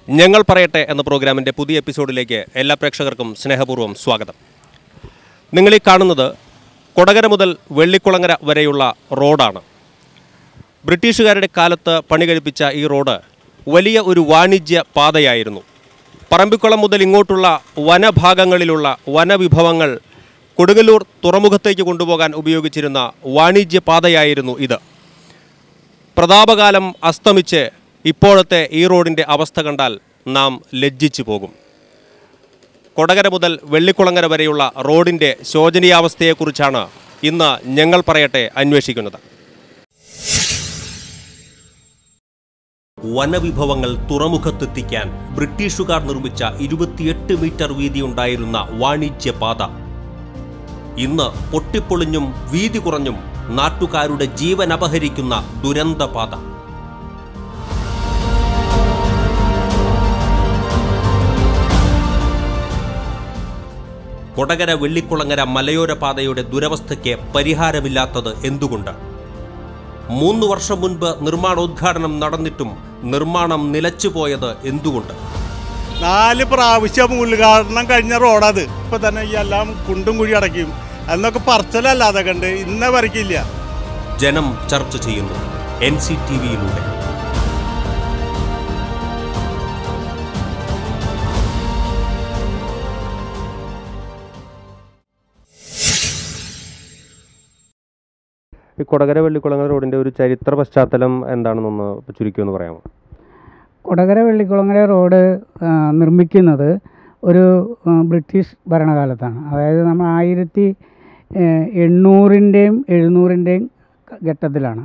ഞങ്ങൾ പറയട്ടെ എന്ന പ്രോഗ്രാമിൻ്റെ പുതിയ എപ്പിസോഡിലേക്ക് എല്ലാ പ്രേക്ഷകർക്കും സ്നേഹപൂർവ്വം സ്വാഗതം. നിങ്ങളീ കാണുന്നത് കൊടകര മുതൽ വെള്ളിക്കുളങ്ങര വരെയുള്ള റോഡാണ്. ബ്രിട്ടീഷുകാരുടെ കാലത്ത് പണി കഴിപ്പിച്ച ഈ റോഡ് വലിയ ഒരു വാണിജ്യ പാതയായിരുന്നു. പറമ്പിക്കുളം മുതൽ ഇങ്ങോട്ടുള്ള വനഭാഗങ്ങളിലുള്ള വനവിഭവങ്ങൾ കൊടുങ്ങല്ലൂർ തുറമുഖത്തേക്ക് കൊണ്ടുപോകാൻ ഉപയോഗിച്ചിരുന്ന വാണിജ്യ പാതയായിരുന്നു ഇത്. പ്രതാപകാലം അസ്തമിച്ച് ഇപ്പോഴത്തെ ഈ റോഡിൻ്റെ അവസ്ഥ കണ്ടാൽ നാം ലജ്ജിച്ചു പോകും. കൊടകര മുതൽ വെള്ളിക്കുളങ്ങര വരെയുള്ള റോഡിൻ്റെ ശോചനീയാവസ്ഥയെക്കുറിച്ചാണ് ഇന്ന് ഞങ്ങൾ പറയട്ടെ അന്വേഷിക്കുന്നത്. വനവിഭവങ്ങൾ തുറമുഖത്തെത്തിക്കാൻ ബ്രിട്ടീഷുകാർ നിർമ്മിച്ച 28 മീറ്റർ വീതിയുണ്ടായിരുന്ന വാണിജ്യപാത ഇന്ന് പൊട്ടിപ്പൊളിഞ്ഞും വീതി കുറഞ്ഞും നാട്ടുകാരുടെ ജീവൻ അപഹരിക്കുന്ന ദുരന്തപാത. കൊടകര വെള്ളിക്കുളങ്ങര മലയോര പാതയുടെ ദുരവസ്ഥയ്ക്ക് പരിഹാരമില്ലാത്തത് എന്തുകൊണ്ട്? 3 വർഷം മുൻപ് നിർമ്മാണോദ്ഘാടനം നടന്നിട്ടും നിർമ്മാണം നിലച്ചുപോയത് എന്തുകൊണ്ട്? 4 പ്രാവശ്യം ഉദ്ഘാടനം കഴിഞ്ഞ റോഡത്. ഇപ്പം തന്നെ ഈ എല്ലാം കുണ്ടും കുഴി അടയ്ക്കും എന്നൊക്കെ പറച്ചലല്ലാതെ കണ്ട് ഇന്നേ വരയ്ക്കില്ല. ജനം ചർച്ച ചെയ്യുന്നു NCTV-യിലൂടെ. ഈ കൊടകര വെള്ളിക്കുളങ്ങര റോഡിൻ്റെ ഒരു ചരിത്ര പശ്ചാത്തലം എന്താണെന്നൊന്ന് ചുരുക്കിയൊന്ന് പറയാമോ? കൊടകര വെള്ളിക്കുളങ്ങര റോഡ് നിർമ്മിക്കുന്നത് ഒരു ബ്രിട്ടീഷ് ഭരണകാലത്താണ്. അതായത് നമ്മൾ 1800-ൻ്റെയും 700-ൻ്റെയും ഘട്ടത്തിലാണ്.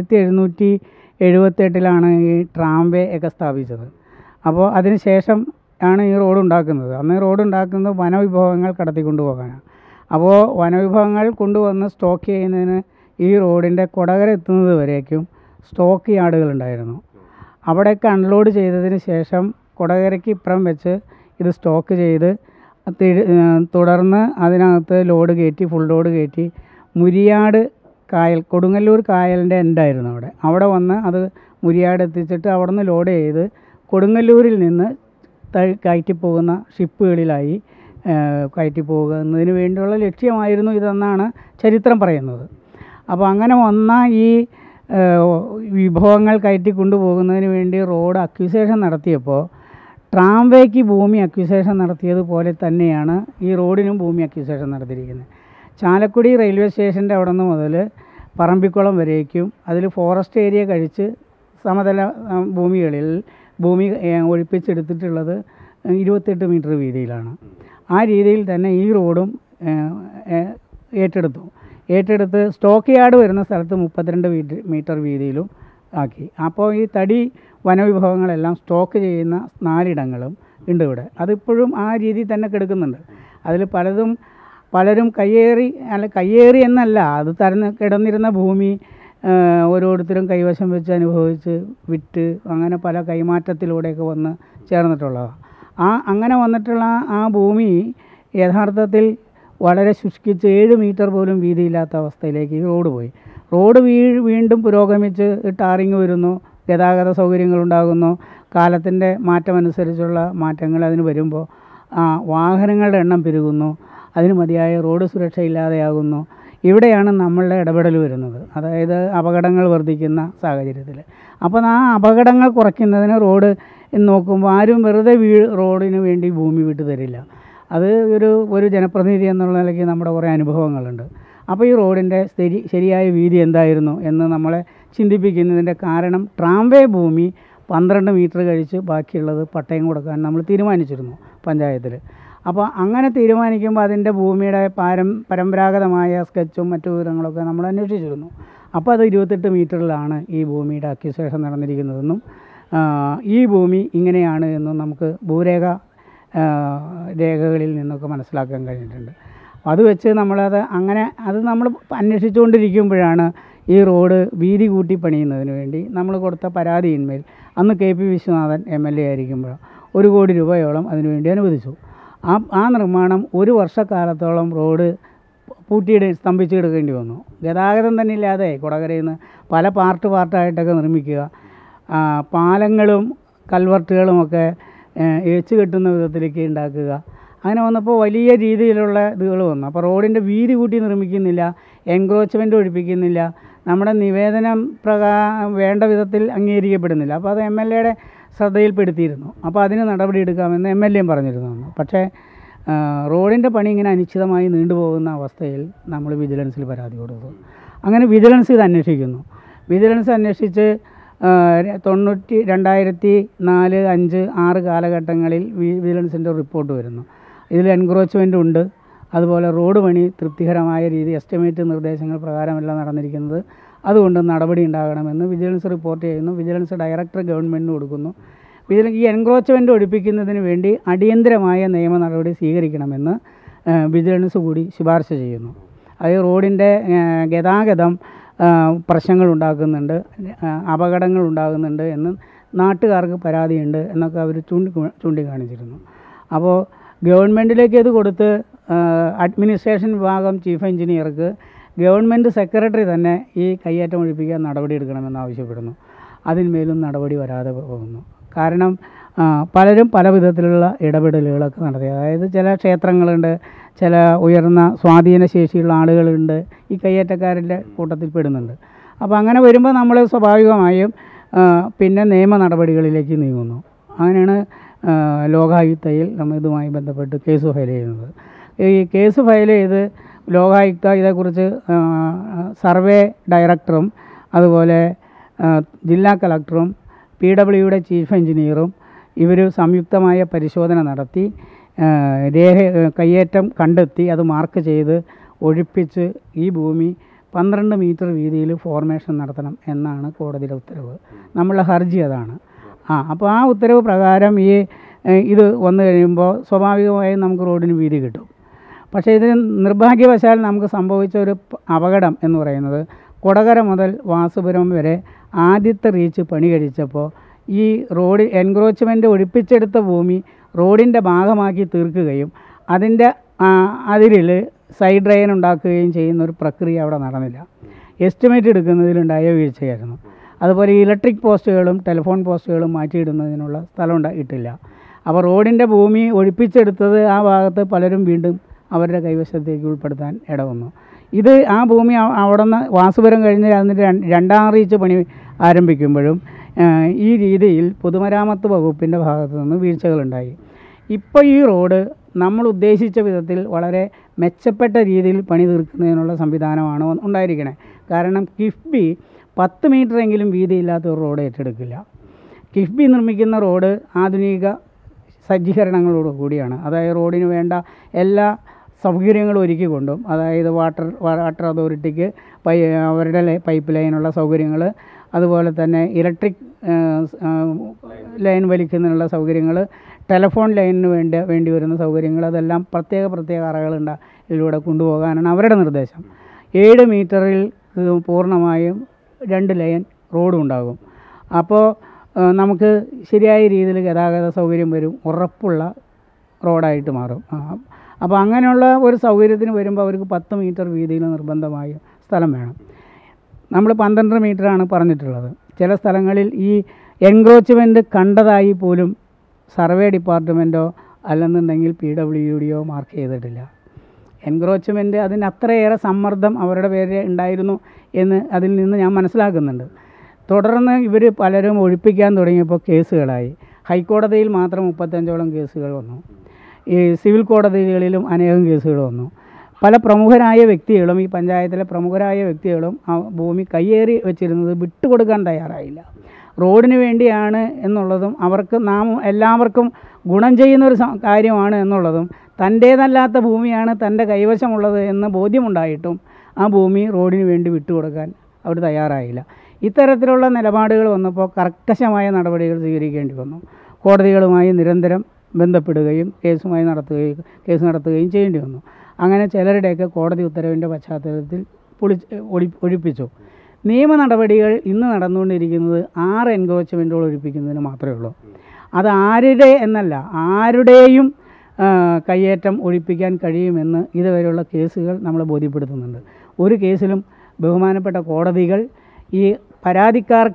1778 ഈ ട്രാംവേ ഒക്കെ സ്ഥാപിച്ചത്. അപ്പോൾ അതിന് ശേഷം ആണ് ഈ റോഡ് ഉണ്ടാക്കുന്നത്. അന്ന് റോഡ് ഉണ്ടാക്കുന്നത് വനവിഭവങ്ങൾ കടത്തിക്കൊണ്ടു പോകാനാണ്. അപ്പോൾ വനവിഭവങ്ങൾ കൊണ്ടുവന്ന് സ്റ്റോക്ക് ചെയ്യുന്നതിന് ഈ റോഡിൻ്റെ കൊടകര എത്തുന്നത് വരേക്കും സ്റ്റോക്ക് യാർഡുകളുണ്ടായിരുന്നു. അവിടെയൊക്കെ അൺലോഡ് ചെയ്തതിന് ശേഷം കൊടകരയ്ക്ക് ഇപ്പുറം വെച്ച് ഇത് സ്റ്റോക്ക് ചെയ്ത് തുടർന്ന് അതിനകത്ത് ലോഡ് കയറ്റി ഫുൾ ലോഡ് കയറ്റി മുരിയാട് കായൽ, കൊടുങ്ങല്ലൂർ കായലിൻ്റെ എൻഡായിരുന്നു അവിടെ വന്ന് അത് മുരിയാട് എത്തിച്ചിട്ട് അവിടെ നിന്ന് ലോഡ് ചെയ്ത് കൊടുങ്ങല്ലൂരിൽ നിന്ന് കയറ്റിപ്പോകുന്ന ഷിപ്പുകളിലായി കയറ്റിപ്പോകുന്നതിന് വേണ്ടിയുള്ള ലക്ഷ്യമായിരുന്നു ഇതെന്നാണ് ചരിത്രം പറയുന്നത്. അപ്പോൾ അങ്ങനെ വന്ന ഈ വിഭവങ്ങൾ കയറ്റി കൊണ്ടുപോകുന്നതിന് വേണ്ടി റോഡ് അക്വിസേഷൻ നടത്തിയപ്പോൾ ട്രാംവേക്ക് ഭൂമി അക്വിസേഷൻ നടത്തിയതുപോലെ തന്നെയാണ് ഈ റോഡിനും ഭൂമി അക്വിസേഷൻ നടത്തിയിരിക്കുന്നത്. ചാലക്കുടി റെയിൽവേ സ്റ്റേഷൻ്റെ അവിടെ നിന്ന് മുതൽ പറമ്പിക്കുളം വരേക്കും അതിൽ ഫോറസ്റ്റ് ഏരിയ കഴിച്ച് സമതല ഭൂമികളിൽ ഭൂമി ഒഴിപ്പിച്ചെടുത്തിട്ടുള്ളത് 28 മീറ്റർ വീതിയിലാണ്. ആ രീതിയിൽ തന്നെ ഈ റോഡും ഏറ്റെടുത്ത് സ്റ്റോക്ക് യാർഡ് വരുന്ന സ്ഥലത്ത് 32 മീറ്റർ വീതിയിലും ആക്കി. അപ്പോൾ ഈ തടി വനവിഭവങ്ങളെല്ലാം സ്റ്റോക്ക് ചെയ്യുന്ന 4 ഇടങ്ങളും ഉണ്ട് ഇവിടെ. അതിപ്പോഴും ആ രീതിയിൽ തന്നെ കിടക്കുന്നുണ്ട്. അതിൽ പലരും കയ്യേറി എന്നല്ല, അത് കിടന്നിരുന്ന ഭൂമി ഓരോരുത്തരും കൈവശം വെച്ച് അനുഭവിച്ച് വിറ്റ് അങ്ങനെ പല കൈമാറ്റത്തിലൂടെയൊക്കെ വന്ന് ചേർന്നിട്ടുള്ളതാണ്. അങ്ങനെ വന്നിട്ടുള്ള ആ ഭൂമി യഥാർത്ഥത്തിൽ വളരെ ശുഷ്കിച്ച് 7 മീറ്റർ പോലും വീതിയില്ലാത്ത അവസ്ഥയിലേക്ക് ഈ റോഡ് പോയി. റോഡ് വീണ്ടും പുരോഗമിച്ച് ടാറിങ് വരുന്നു, ഗതാഗത സൗകര്യങ്ങളുണ്ടാകുന്നു, കാലത്തിൻ്റെ മാറ്റമനുസരിച്ചുള്ള മാറ്റങ്ങൾ അതിന് വരുമ്പോൾ വാഹനങ്ങളുടെ എണ്ണം പെരുകുന്നു, അതിന് മതിയായ റോഡ് സുരക്ഷ ഇല്ലാതെയാകുന്നു. ഇവിടെയാണ് നമ്മളുടെ ഇടപെടൽ വരുന്നത്, അതായത് അപകടങ്ങൾ വർദ്ധിക്കുന്ന സാഹചര്യത്തിൽ. അപ്പോൾ ആ അപകടങ്ങൾ കുറയ്ക്കുന്നതിന് റോഡ് നോക്കുമ്പോൾ ആരും വെറുതെ റോഡിന് വേണ്ടി ഭൂമി വിട്ടു തരില്ല. അത് ഒരു ജനപ്രതിനിധി എന്നുള്ള നിലയ്ക്ക് നമ്മുടെ കുറേ അനുഭവങ്ങളുണ്ട്. അപ്പോൾ ഈ റോഡിൻ്റെ ശരിയായ വീതി എന്തായിരുന്നു എന്ന് നമ്മളെ ചിന്തിപ്പിക്കുന്നതിൻ്റെ കാരണം ട്രാംവേ ഭൂമി 12 മീറ്റർ കഴിച്ച് ബാക്കിയുള്ളത് പട്ടയം കൊടുക്കാൻ നമ്മൾ തീരുമാനിച്ചിരുന്നു പഞ്ചായത്തിൽ. അപ്പോൾ അങ്ങനെ തീരുമാനിക്കുമ്പോൾ അതിൻ്റെ ഭൂമിയുടെ പരമ്പരാഗതമായ സ്കെച്ചും മറ്റു വിവരങ്ങളൊക്കെ നമ്മൾ അന്വേഷിച്ചിരുന്നു. അപ്പോൾ അത് 28 മീറ്ററിലാണ് ഈ ഭൂമിയുടെ അക്വിസേഷൻ നടന്നിരിക്കുന്നതെന്നും ഈ ഭൂമി ഇങ്ങനെയാണ് എന്നും നമുക്ക് രേഖകളിൽ നിന്നൊക്കെ മനസ്സിലാക്കാൻ കഴിഞ്ഞിട്ടുണ്ട്. അത് വെച്ച് അത് നമ്മൾ അന്വേഷിച്ചുകൊണ്ടിരിക്കുമ്പോഴാണ് ഈ റോഡ് വീതി കൂട്ടി പണിയുന്നതിന് വേണ്ടി നമ്മൾ കൊടുത്ത പരാതിയിന്മേൽ അന്ന് KP വിശ്വനാഥൻ MLA ആയിരിക്കുമ്പോൾ 1 കോടി രൂപയോളം അതിനുവേണ്ടി അനുവദിച്ചു. ആ നിർമ്മാണം 1 വർഷക്കാലത്തോളം റോഡ് സ്തംഭിച്ച് കിടക്കേണ്ടി വന്നു. ഗതാഗതം തന്നെ ഇല്ലാതെ കൊടകരയിൽ നിന്ന് പല പാർട്ടായിട്ടൊക്കെ നിർമ്മിക്കുക, പാലങ്ങളും കൽവർട്ടുകളുമൊക്കെ ഏച്ച് കെട്ടുന്ന വിധത്തിലേക്ക് ഉണ്ടാക്കുക. അങ്ങനെ വന്നപ്പോൾ വലിയ രീതിയിലുള്ള ഇതുകൾ വന്നു. അപ്പോൾ റോഡിൻ്റെ വീതി കൂട്ടി നിർമ്മിക്കുന്നില്ല, എൻക്രോച്ച്മെൻറ്റ് ഒഴിപ്പിക്കുന്നില്ല, നമ്മുടെ നിവേദനം വേണ്ട വിധത്തിൽ അംഗീകരിക്കപ്പെടുന്നില്ല. അപ്പോൾ അത് MLA-യുടെ ശ്രദ്ധയിൽപ്പെടുത്തിയിരുന്നു. അപ്പോൾ അതിന് നടപടി എടുക്കാമെന്ന് MLA-യും പറഞ്ഞിരുന്നു. പക്ഷേ റോഡിൻ്റെ പണി ഇങ്ങനെ അനിശ്ചിതമായി നീണ്ടുപോകുന്ന അവസ്ഥയിൽ നമ്മൾ വിജിലൻസിൽ പരാതി കൊടുത്തു. അങ്ങനെ വിജിലൻസ് ഇത് അന്വേഷിക്കുന്നു. വിജിലൻസ് അന്വേഷിച്ച് 2004, 5, 6 കാലഘട്ടങ്ങളിൽ വിജിലൻസിൻ്റെ റിപ്പോർട്ട് വരുന്നു. ഇതിൽ എൻക്രോച്ച്മെൻ്റ് ഉണ്ട്, അതുപോലെ റോഡ് പണി തൃപ്തികരമായ രീതി എസ്റ്റിമേറ്റ് നിർദ്ദേശങ്ങൾ പ്രകാരമല്ല നടന്നിരിക്കുന്നത്, അതുകൊണ്ട് നടപടി ഉണ്ടാകണമെന്ന് വിജിലൻസ് റിപ്പോർട്ട് ചെയ്യുന്നു. വിജിലൻസ് ഡയറക്ടർ ഗവൺമെൻറ്റിന് കൊടുക്കുന്നു. ഈ എൻക്രോച്ച്മെൻ്റ് ഒഴിപ്പിക്കുന്നതിന് വേണ്ടി അടിയന്തരമായ നിയമ നടപടി സ്വീകരിക്കണമെന്ന് വിജിലൻസ് കൂടി ശുപാർശ ചെയ്യുന്നു. അത് റോഡിൻ്റെ ഗതാഗതം പ്രശ്നങ്ങൾ ഉണ്ടാക്കുന്നുണ്ട്, അപകടങ്ങൾ ഉണ്ടാകുന്നുണ്ട് എന്ന് നാട്ടുകാർക്ക് പരാതിയുണ്ട് എന്നൊക്കെ അവർ ചൂണ്ടിക്കാണിച്ചിരുന്നു. അപ്പോൾ ഗവൺമെൻറ്റിലേക്ക് ഇത് കൊടുത്ത് അഡ്മിനിസ്ട്രേഷൻ വിഭാഗം ചീഫ് എഞ്ചിനീയർക്ക് ഗവൺമെൻറ് സെക്രട്ടറി തന്നെ ഈ കയ്യേറ്റം ഒഴിപ്പിക്കാൻ നടപടി എടുക്കണമെന്ന് ആവശ്യപ്പെടുന്നു. അതിന്മേലും നടപടി വരാതെ പോകുന്നു. കാരണം പലരും പല വിധത്തിലുള്ള ഇടപെടലുകളൊക്കെ നടത്തി. അതായത് ചില ക്ഷേത്രങ്ങളുണ്ട്, ചില ഉയർന്ന സ്വാധീനശേഷിയുള്ള ആളുകളുണ്ട് ഈ കയ്യേറ്റക്കാരുടെ കൂട്ടത്തിൽ പെടുന്നുണ്ട്. അപ്പോൾ അങ്ങനെ വരുമ്പോൾ നമ്മൾ സ്വാഭാവികമായും പിന്നെ നിയമ നടപടികളിലേക്ക് നീങ്ങുന്നു. അങ്ങനെയാണ് ലോകായുക്തയിൽ നമ്മൾ ഇതുമായി ബന്ധപ്പെട്ട് കേസ് ഫയൽ ചെയ്യുന്നത്. ഈ കേസ് ഫയൽ ചെയ്ത് ലോകായുക്ത ഇതേക്കുറിച്ച് സർവേ ഡയറക്ടറും അതുപോലെ ജില്ലാ കളക്ടറും PWയുടെ ചീഫ് എഞ്ചിനീയറും ഇവർ സംയുക്തമായ പരിശോധന നടത്തി കയ്യേറ്റം കണ്ടെത്തി അത് മാർക്ക് ചെയ്ത് ഒഴിപ്പിച്ച് ഈ ഭൂമി 12 മീറ്റർ വീതിയിൽ ഫോർമേഷൻ നടത്തണം എന്നാണ് കോടതിയുടെ ഉത്തരവ്. നമ്മളുടെ ഹർജി അതാണ്. അപ്പോൾ ആ ഉത്തരവ് പ്രകാരം ഇത് വന്നു കഴിയുമ്പോൾ സ്വാഭാവികമായും നമുക്ക് റോഡിന് വീതി കിട്ടും. പക്ഷേ ഇതിന് നിർഭാഗ്യവശാൽ നമുക്ക് സംഭവിച്ച ഒരു അപകടം എന്ന് പറയുന്നത് കൊടകര മുതൽ വാസുപുരം വരെ ആദ്യത്തെ റീച്ച് പണി കഴിച്ചപ്പോൾ ഈ റോഡ് എൻക്രോച്ച്മെൻറ്റ് ഒഴിപ്പിച്ചെടുത്ത ഭൂമി റോഡിൻ്റെ ഭാഗമാക്കി തീർക്കുകയും അതിൽ സൈഡ് ഡ്രെയിൻ ഉണ്ടാക്കുകയും ചെയ്യുന്ന ഒരു പ്രക്രിയ അവിടെ നടന്നില്ല. എസ്റ്റിമേറ്റ് എടുക്കുന്നതിലുണ്ടായ വീഴ്ചയായിരുന്നു. അതുപോലെ ഇലക്ട്രിക് പോസ്റ്റുകളും ടെലിഫോൺ പോസ്റ്റുകളും മാറ്റിയിടുന്നതിനുള്ള സ്ഥലം ഇട്ടില്ല. അപ്പോൾ റോഡിൻ്റെ ഭൂമി ഒഴിപ്പിച്ചെടുത്തത് ആ ഭാഗത്ത് പലരും വീണ്ടും അവരുടെ കൈവശത്തേക്ക് ഉൾപ്പെടുത്താൻ ഇടവന്നു. ആ ഭൂമി അവിടെ നിന്ന് വാസുപുരം കഴിഞ്ഞ് അതിൻ്റെ 2ാം റീച്ച് പണി ആരംഭിക്കുമ്പോഴും ഈ രീതിയിൽ പൊതുമരാമത്ത് വകുപ്പിൻ്റെ ഭാഗത്തു നിന്ന് വീഴ്ചകളുണ്ടായി. ഇപ്പോൾ ഈ റോഡ് നമ്മൾ ഉദ്ദേശിച്ച വിധത്തിൽ വളരെ മെച്ചപ്പെട്ട രീതിയിൽ പണി തീർക്കുന്നതിനുള്ള സംവിധാനമാണ് ഉണ്ടായിരിക്കണേ. കാരണം കിഫ്ബി 10 മീറ്ററെങ്കിലും വീതിയില്ലാത്ത ഒരു റോഡ് ഏറ്റെടുക്കില്ല. കിഫ്ബി നിർമ്മിക്കുന്ന റോഡ് ആധുനിക സജ്ജീകരണങ്ങളോട് കൂടിയാണ്. അതായത് റോഡിന് വേണ്ട എല്ലാ സൗകര്യങ്ങളും ഒരുക്കിക്കൊണ്ടും, അതായത് വാട്ടർ അതോറിറ്റിക്ക് അവരുടെ പൈപ്പ് ലൈനുള്ള സൗകര്യങ്ങൾ, അതുപോലെ തന്നെ ഇലക്ട്രിക് ലൈൻ വലിക്കുന്നതിനുള്ള സൗകര്യങ്ങൾ, ടെലിഫോൺ ലൈനിന് വേണ്ടി വരുന്ന സൗകര്യങ്ങൾ, അതെല്ലാം പ്രത്യേക അറകളിലൂടെ കൊണ്ടുപോകാനാണ് അവരുടെ നിർദ്ദേശം. 7 മീറ്ററിൽ പൂർണ്ണമായും 2 ലൈൻ റോഡും ഉണ്ടാകും. അപ്പോൾ നമുക്ക് ശരിയായ രീതിയിൽ ഗതാഗത സൗകര്യം വരും, ഉറപ്പുള്ള റോഡായിട്ട് മാറും. അപ്പോൾ അങ്ങനെയുള്ള ഒരു സൗകര്യത്തിന് വരുമ്പോൾ അവർക്ക് 10 മീറ്റർ വീതിയിൽ നിർബന്ധമായും സ്ഥലം വേണം. നമ്മൾ 12 മീറ്ററാണ് പറഞ്ഞിട്ടുള്ളത്. ചില സ്ഥലങ്ങളിൽ ഈ എൻക്രോച്ച്മെൻറ്റ് കണ്ടതായി പോലും സർവേ ഡിപ്പാർട്ട്മെൻറ്റോ അല്ലെന്നുണ്ടെങ്കിൽ PWDയോ മാർക്ക് ചെയ്തിട്ടില്ല. എൻക്രോച്ച്മെൻറ്റ് അതിന് അത്രയേറെ സമ്മർദ്ദം അവരുടെ പേരിൽ ഉണ്ടായിരുന്നു എന്ന് അതിൽ നിന്ന് ഞാൻ മനസ്സിലാക്കുന്നുണ്ട്. തുടർന്ന് ഇവർ പലരും ഒഴിപ്പിക്കാൻ തുടങ്ങിയപ്പോൾ കേസുകളായി. ഹൈക്കോടതിയിൽ മാത്രം 35ഓളം കേസുകൾ വന്നു. ഈ സിവിൽ കോടതികളിലും അനേകം കേസുകൾ വന്നു. പല പ്രമുഖരായ വ്യക്തികളും, ഈ പഞ്ചായത്തിലെ പ്രമുഖരായ വ്യക്തികളും ആ ഭൂമി കയ്യേറി വെച്ചിരുന്നത് വിട്ടുകൊടുക്കാൻ തയ്യാറായില്ല. റോഡിന് വേണ്ടിയാണ് എന്നുള്ളതും എല്ലാവർക്കും ഗുണം ചെയ്യുന്നൊരു കാര്യമാണ് എന്നുള്ളതും തൻ്റേതല്ലാത്ത ഭൂമിയാണ് തൻ്റെ കൈവശമുള്ളത് എന്ന് ബോധ്യമുണ്ടായിട്ടും ആ ഭൂമി റോഡിന് വേണ്ടി വിട്ടുകൊടുക്കാൻ അവർ തയ്യാറായില്ല. ഇത്തരത്തിലുള്ള നിലപാടുകൾ വന്നപ്പോൾ കർക്കശമായ നടപടികൾ സ്വീകരിക്കേണ്ടി വന്നു. കോടതികളുമായി നിരന്തരം ബന്ധപ്പെടുകയും കേസ് നടത്തുകയും ചെയ്യേണ്ടി വന്നു. അങ്ങനെ ചിലരുടെയൊക്കെ കോടതി ഉത്തരവിൻ്റെ പശ്ചാത്തലത്തിൽ ഒഴിപ്പിച്ചു. നിയമ നടപടികൾ ഇന്ന് നടന്നുകൊണ്ടിരിക്കുന്നത് 6 എൻക്രോച്ച്മെൻറ്റുകൾ ഒഴിപ്പിക്കുന്നതിന് മാത്രമേ ഉള്ളൂ. അത് ആരുടെ എന്നല്ല, ആരുടെയും കയ്യേറ്റം ഒഴിപ്പിക്കാൻ കഴിയുമെന്ന് ഇതുവരെയുള്ള കേസുകൾ നമ്മളെ ബോധ്യപ്പെടുത്തുന്നുണ്ട്. ഒരു കേസിലും ബഹുമാനപ്പെട്ട കോടതികൾ ഈ പരാതിക്കാർക്ക്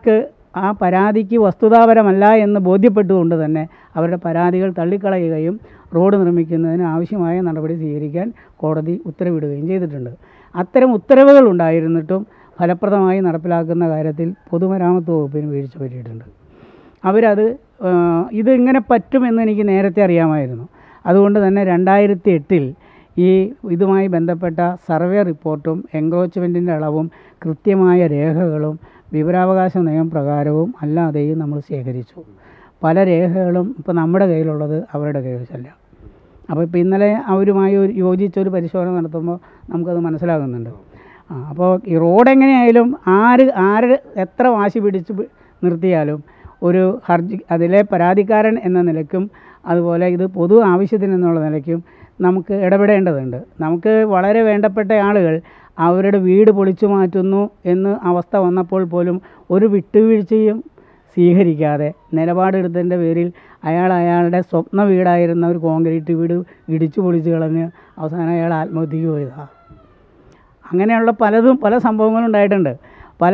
ആ പരാതിക്ക് വസ്തുതാപരമല്ല എന്ന് ബോധ്യപ്പെട്ടുകൊണ്ട് തന്നെ അവരുടെ പരാതികൾ തള്ളിക്കളയുകയും റോഡ് നിർമ്മിക്കുന്നതിന് ആവശ്യമായ നടപടി സ്വീകരിക്കാൻ കോടതി ഉത്തരവിടുകയും ചെയ്തിട്ടുണ്ട്. അത്തരം ഉത്തരവുകൾ ഉണ്ടായിരുന്നിട്ടും ഫലപ്രദമായി നടപ്പിലാക്കുന്ന കാര്യത്തിൽ പൊതുമരാമത്ത് വകുപ്പിന് വീഴ്ച പറ്റിയിട്ടുണ്ട്. അവരത് ഇതിങ്ങനെ പറ്റുമെന്ന് എനിക്ക് നേരത്തെ അറിയാമായിരുന്നു. അതുകൊണ്ട് തന്നെ 2008 ഈ ഇതുമായി ബന്ധപ്പെട്ട സർവേ റിപ്പോർട്ടും എൻക്രോച്ച്മെൻറ്റിൻ്റെ അളവും കൃത്യമായ രേഖകളും വിവരാവകാശ നിയമപ്രകാരവും അല്ലാതെയും നമ്മൾ ശേഖരിച്ചു. പല രേഖകളും ഇപ്പോൾ നമ്മുടെ കയ്യിലുള്ളത് അവരുടെ കയ്യിലല്ല. അപ്പോൾ ഇപ്പോൾ ഇന്നലെ അവരുമായി യോജിച്ചൊരു പരിശോധന നടത്തുമ്പോൾ നമുക്കത് മനസ്സിലാകുന്നുണ്ട്. അപ്പോൾ ഈ റോഡ് എങ്ങനെയായാലും ആര് എത്ര വാശി പിടിച്ച് നിർത്തിയാലും ഒരു ഹർജി അതിലെ പരാതിക്കാരൻ എന്ന നിലയ്ക്കും അതുപോലെ ഇത് പൊതു ആവശ്യത്തിനെന്നുള്ള നിലയ്ക്കും നമുക്ക് ഇടപെടേണ്ടതുണ്ട്. നമുക്ക് വളരെ വേണ്ടപ്പെട്ട ആളുകൾ അവരുടെ വീട് പൊളിച്ചു മാറ്റുന്നു എന്ന് അവസ്ഥ വന്നപ്പോൾ പോലും ഒരു വിട്ടുവീഴ്ചയും സ്വീകരിക്കാതെ നിലപാടെടുത്തതിൻ്റെ പേരിൽ അയാളുടെ സ്വപ്ന വീടായിരുന്ന ഒരു കോൺക്രീറ്റ് വീട് ഇടിച്ചു പൊളിച്ച് കളഞ്ഞ് അവസാനം അയാൾ ആത്മഹത്യക്ക് പോയതാണ്. അങ്ങനെയുള്ള പല സംഭവങ്ങളും ഉണ്ടായിട്ടുണ്ട്. പല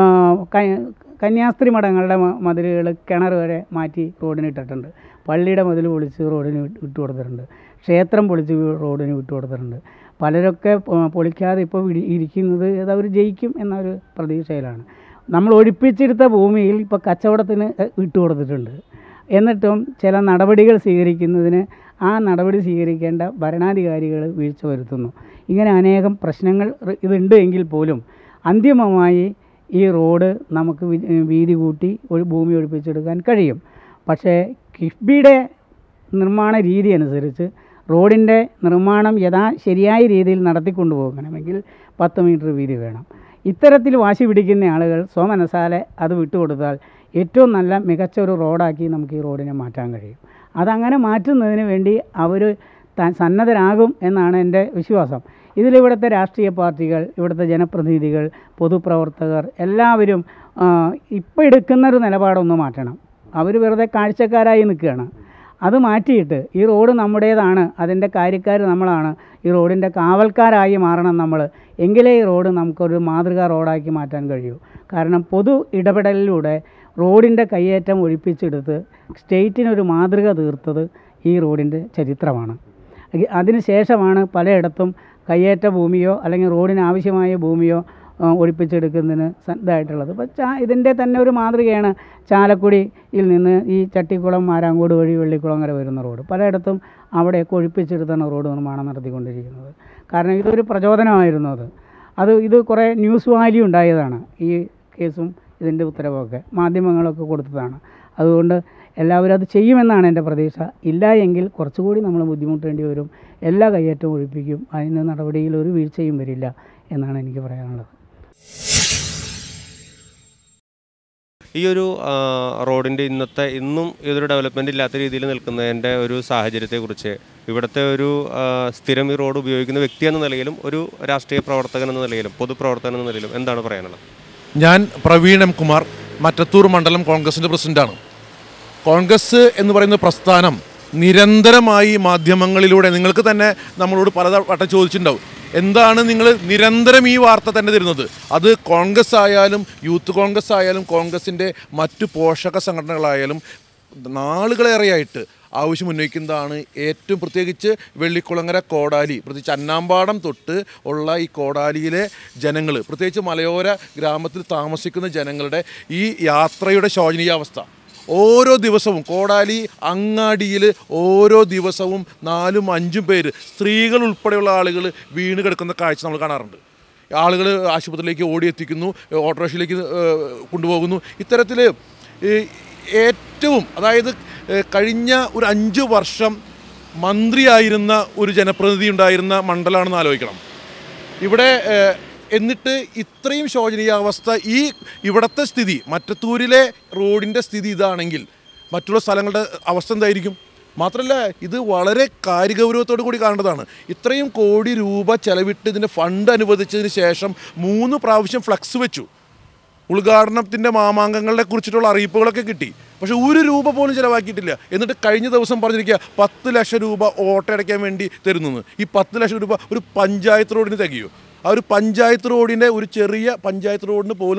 കന്യാസ്ത്രീ മഠങ്ങളുടെ മതിലുകൾ കിണർ വരെ മാറ്റി റോഡിന് ഇട്ടിട്ടുണ്ട്. പള്ളിയുടെ മതിൽ പൊളിച്ച് റോഡിന് വിട്ടു കൊടുത്തിട്ടുണ്ട്. ക്ഷേത്രം പൊളിച്ച് റോഡിന് വിട്ടു കൊടുത്തിട്ടുണ്ട്. പലരൊക്കെ പൊളിക്കാതെ ഇപ്പോൾ ഇരിക്കുന്നത് അവർ ജയിക്കും എന്നൊരു പ്രതീക്ഷയിലാണ്. നമ്മൾ ഒഴിപ്പിച്ചെടുത്ത ഭൂമിയിൽ ഇപ്പോൾ കച്ചവടത്തിന് വിട്ടു കൊടുത്തിട്ടുണ്ട്. എന്നിട്ടും ചില നടപടികൾ സ്വീകരിക്കുന്നതിന് ആ നടപടി സ്വീകരിക്കേണ്ട ഭരണാധികാരികൾ വീഴ്ച വരുത്തുന്നു. ഇങ്ങനെ അനേകം പ്രശ്നങ്ങൾ ഇതുണ്ട് എങ്കിൽ പോലും അന്തിമമായി ഈ റോഡ് നമുക്ക് വീതി കൂട്ടി ഒരു ഭൂമി ഒഴിപ്പിച്ചെടുക്കാൻ കഴിയും. പക്ഷേ കിഫ്ബിയുടെ നിർമ്മാണ രീതി അനുസരിച്ച് റോഡിൻ്റെ നിർമ്മാണം ശരിയായ രീതിയിൽ നടത്തിക്കൊണ്ടുപോകണമെങ്കിൽ 10 മീറ്റർ വീതി വേണം. ഇത്തരത്തിൽ വാശി പിടിക്കുന്ന ആളുകൾ സ്വമനസാലെ അത് വിട്ടുകൊടുത്താൽ ഏറ്റവും നല്ല മികച്ച ഒരു റോഡാക്കി നമുക്ക് ഈ റോഡിനെ മാറ്റാൻ കഴിയും. അതങ്ങനെ മാറ്റുന്നതിന് വേണ്ടി അവർ സന്നദ്ധരാകും എന്നാണ് എൻ്റെ വിശ്വാസം. ഇതിലിവിടുത്തെ രാഷ്ട്രീയ പാർട്ടികൾ, ഇവിടുത്തെ ജനപ്രതിനിധികൾ, പൊതുപ്രവർത്തകർ എല്ലാവരും ഇപ്പോൾ എടുക്കുന്നൊരു നിലപാടൊന്ന് മാറ്റണം. അവർ വെറുതെ കാഴ്ചക്കാരായി നിൽക്കുകയാണ്. അത് മാറ്റിയിട്ട് ഈ റോഡ് നമ്മുടേതാണ്, അതിൻ്റെ കാര്യക്കാർ നമ്മളാണ്, ഈ റോഡിൻ്റെ കാവൽക്കാരായി മാറണം നമ്മൾ. എങ്കിലേ ഈ റോഡ് നമുക്കൊരു മാതൃകാ റോഡാക്കി മാറ്റാൻ കഴിയൂ. കാരണം പൊതു ഇടപെടലിലൂടെ റോഡിൻ്റെ കയ്യേറ്റം ഒഴിപ്പിച്ചെടുത്ത് സ്റ്റേറ്റിനൊരു മാതൃക തീർത്തത് ഈ റോഡിൻ്റെ ചരിത്രമാണ്. അതിനുശേഷമാണ് പലയിടത്തും കയ്യേറ്റ ഭൂമിയോ അല്ലെങ്കിൽ റോഡിന് ആവശ്യമായ ഭൂമിയോ ഒഴിപ്പിച്ചെടുക്കുന്നതിന് ഇതായിട്ടുള്ളത്. അപ്പോൾ ഇതിൻ്റെ തന്നെ ഒരു മാതൃകയാണ് ചാലക്കുടിയിൽ നിന്ന് ഈ ചട്ടിക്കുളം മാരാങ്കോട് വഴി വെള്ളിക്കുളങ്ങര വരുന്ന റോഡ്. പലയിടത്തും അവിടെയൊക്കെ ഒഴിപ്പിച്ചെടുത്താണ് റോഡ് നിർമ്മാണം നടത്തിക്കൊണ്ടിരിക്കുന്നത്. കാരണം ഇതൊരു പ്രചോദനമായിരുന്നു. ഇത് കുറേ ന്യൂസ് വാല്യൂ ഉണ്ടായതാണ്. ഈ കേസും ഇതിൻ്റെ ഉത്തരവൊക്കെ മാധ്യമങ്ങളൊക്കെ കൊടുത്തതാണ്. അതുകൊണ്ട് എല്ലാവരും അത് ചെയ്യുമെന്നാണ് എൻ്റെ പ്രതീക്ഷ. ഇല്ല എങ്കിൽ കുറച്ചുകൂടി നമ്മൾ ബുദ്ധിമുട്ടേണ്ടി വരും. എല്ലാ കയ്യേറ്റവും ഒഴിപ്പിക്കും. അതിന് നടപടിയിൽ ഒരു വീഴ്ചയും വരില്ല എന്നാണ് എനിക്ക് പറയാനുള്ളത്. ഈ ഒരു റോഡിൻ്റെ ഇന്നും ഇതൊരു ഡെവലപ്മെൻ്റ് ഇല്ലാത്ത രീതിയിൽ നിൽക്കുന്നതിൻ്റെ ഒരു സാഹചര്യത്തെക്കുറിച്ച് ഇവിടുത്തെ ഒരു സ്ഥിരം ഈ റോഡ് ഉപയോഗിക്കുന്ന വ്യക്തി എന്ന നിലയിലും ഒരു രാഷ്ട്രീയ പ്രവർത്തകൻ എന്ന നിലയിലും പൊതുപ്രവർത്തകൻ എന്ന നിലയിലും എന്താണ് പറയാനുള്ളത്? ഞാൻ പ്രവീൺ എം കുമാർ, മറ്റത്തൂർ മണ്ഡലം കോൺഗ്രസിൻ്റെ പ്രസിഡൻ്റാണ്. കോൺഗ്രസ് എന്ന് പറയുന്ന പ്രസ്ഥാനം നിരന്തരമായി മാധ്യമങ്ങളിലൂടെ നിങ്ങൾക്ക് തന്നെ നമ്മളോട് പലവട്ടം ചോദിച്ചിട്ടുണ്ടാവും, എന്താണ് നിങ്ങൾ നിരന്തരം ഈ വാർത്ത തന്നെ തരുന്നത്? അത് കോൺഗ്രസ് ആയാലും യൂത്ത് കോൺഗ്രസ് ആയാലും കോൺഗ്രസിൻ്റെ മറ്റു പോഷക സംഘടനകളായാലും നാളുകളേറെയായിട്ട് ആവശ്യം ഉന്നയിക്കുന്നതാണ്. ഏറ്റവും പ്രത്യേകിച്ച് വെള്ളിക്കുളങ്ങര കോടാലി, പ്രത്യേകിച്ച് അന്നാമ്പാടം തൊട്ട് ഉള്ള ഈ കോടാലിയിലെ ജനങ്ങൾ, പ്രത്യേകിച്ച് മലയോര ഗ്രാമത്തിൽ താമസിക്കുന്ന ജനങ്ങളുടെ ഈ യാത്രയുടെ ശോചനീയാവസ്ഥ. ഓരോ ദിവസവും കോടാലി അങ്ങാടിയിൽ ഓരോ ദിവസവും 4-5 പേര്, സ്ത്രീകൾ ഉൾപ്പെടെയുള്ള ആളുകൾ വീണ് കിടക്കുന്ന കാഴ്ച നമ്മൾ കാണാറുണ്ട്. ആളുകൾ ആശുപത്രിയിലേക്ക് ഓടിയെത്തിക്കുന്നു, ഓട്ടോറിക്ഷയിലേക്ക് കൊണ്ടുപോകുന്നു. ഇത്തരത്തിൽ ഏറ്റവും അതായത് കഴിഞ്ഞ ഒരു 5 വർഷം മന്ത്രിയായിരുന്ന ഒരു ജനപ്രതിനിധി ഉണ്ടായിരുന്ന മണ്ഡലമാണെന്ന് ആലോചിക്കണം. ഇവിടെ എന്നിട്ട് ഇത്രയും ശോചനീയാവസ്ഥ, ഈ ഇവിടുത്തെ സ്ഥിതി, മറ്റത്തൂരിലെ റോഡിൻ്റെ സ്ഥിതി ഇതാണെങ്കിൽ മറ്റുള്ള സ്ഥലങ്ങളുടെ അവസ്ഥ എന്തായിരിക്കും? മാത്രമല്ല ഇത് വളരെ കാര്യഗൗരവത്തോടു കൂടി കാണേണ്ടതാണ്. ഇത്രയും കോടി രൂപ ചെലവിട്ട് ഇതിൻ്റെ ഫണ്ട് അനുവദിച്ചതിന് ശേഷം 3 പ്രാവശ്യം ഫ്ലക്സ് വെച്ചു. ഉദ്ഘാടനത്തിൻ്റെ മാമാങ്കങ്ങളെ കുറിച്ചിട്ടുള്ള അറിയിപ്പുകളൊക്കെ കിട്ടി. പക്ഷേ 1 രൂപ പോലും ചിലവാക്കിയിട്ടില്ല. എന്നിട്ട് കഴിഞ്ഞ ദിവസം പറഞ്ഞിരിക്കുക 10 ലക്ഷം രൂപ ഓട്ടയടയ്ക്കാൻ വേണ്ടി തരുന്നു. ഈ 10 ലക്ഷം രൂപ ഒരു പഞ്ചായത്ത് റോഡിന് തികയോ? ആ ഒരു പഞ്ചായത്ത് റോഡിൻ്റെ, ഒരു ചെറിയ പഞ്ചായത്ത് റോഡിന് പോലും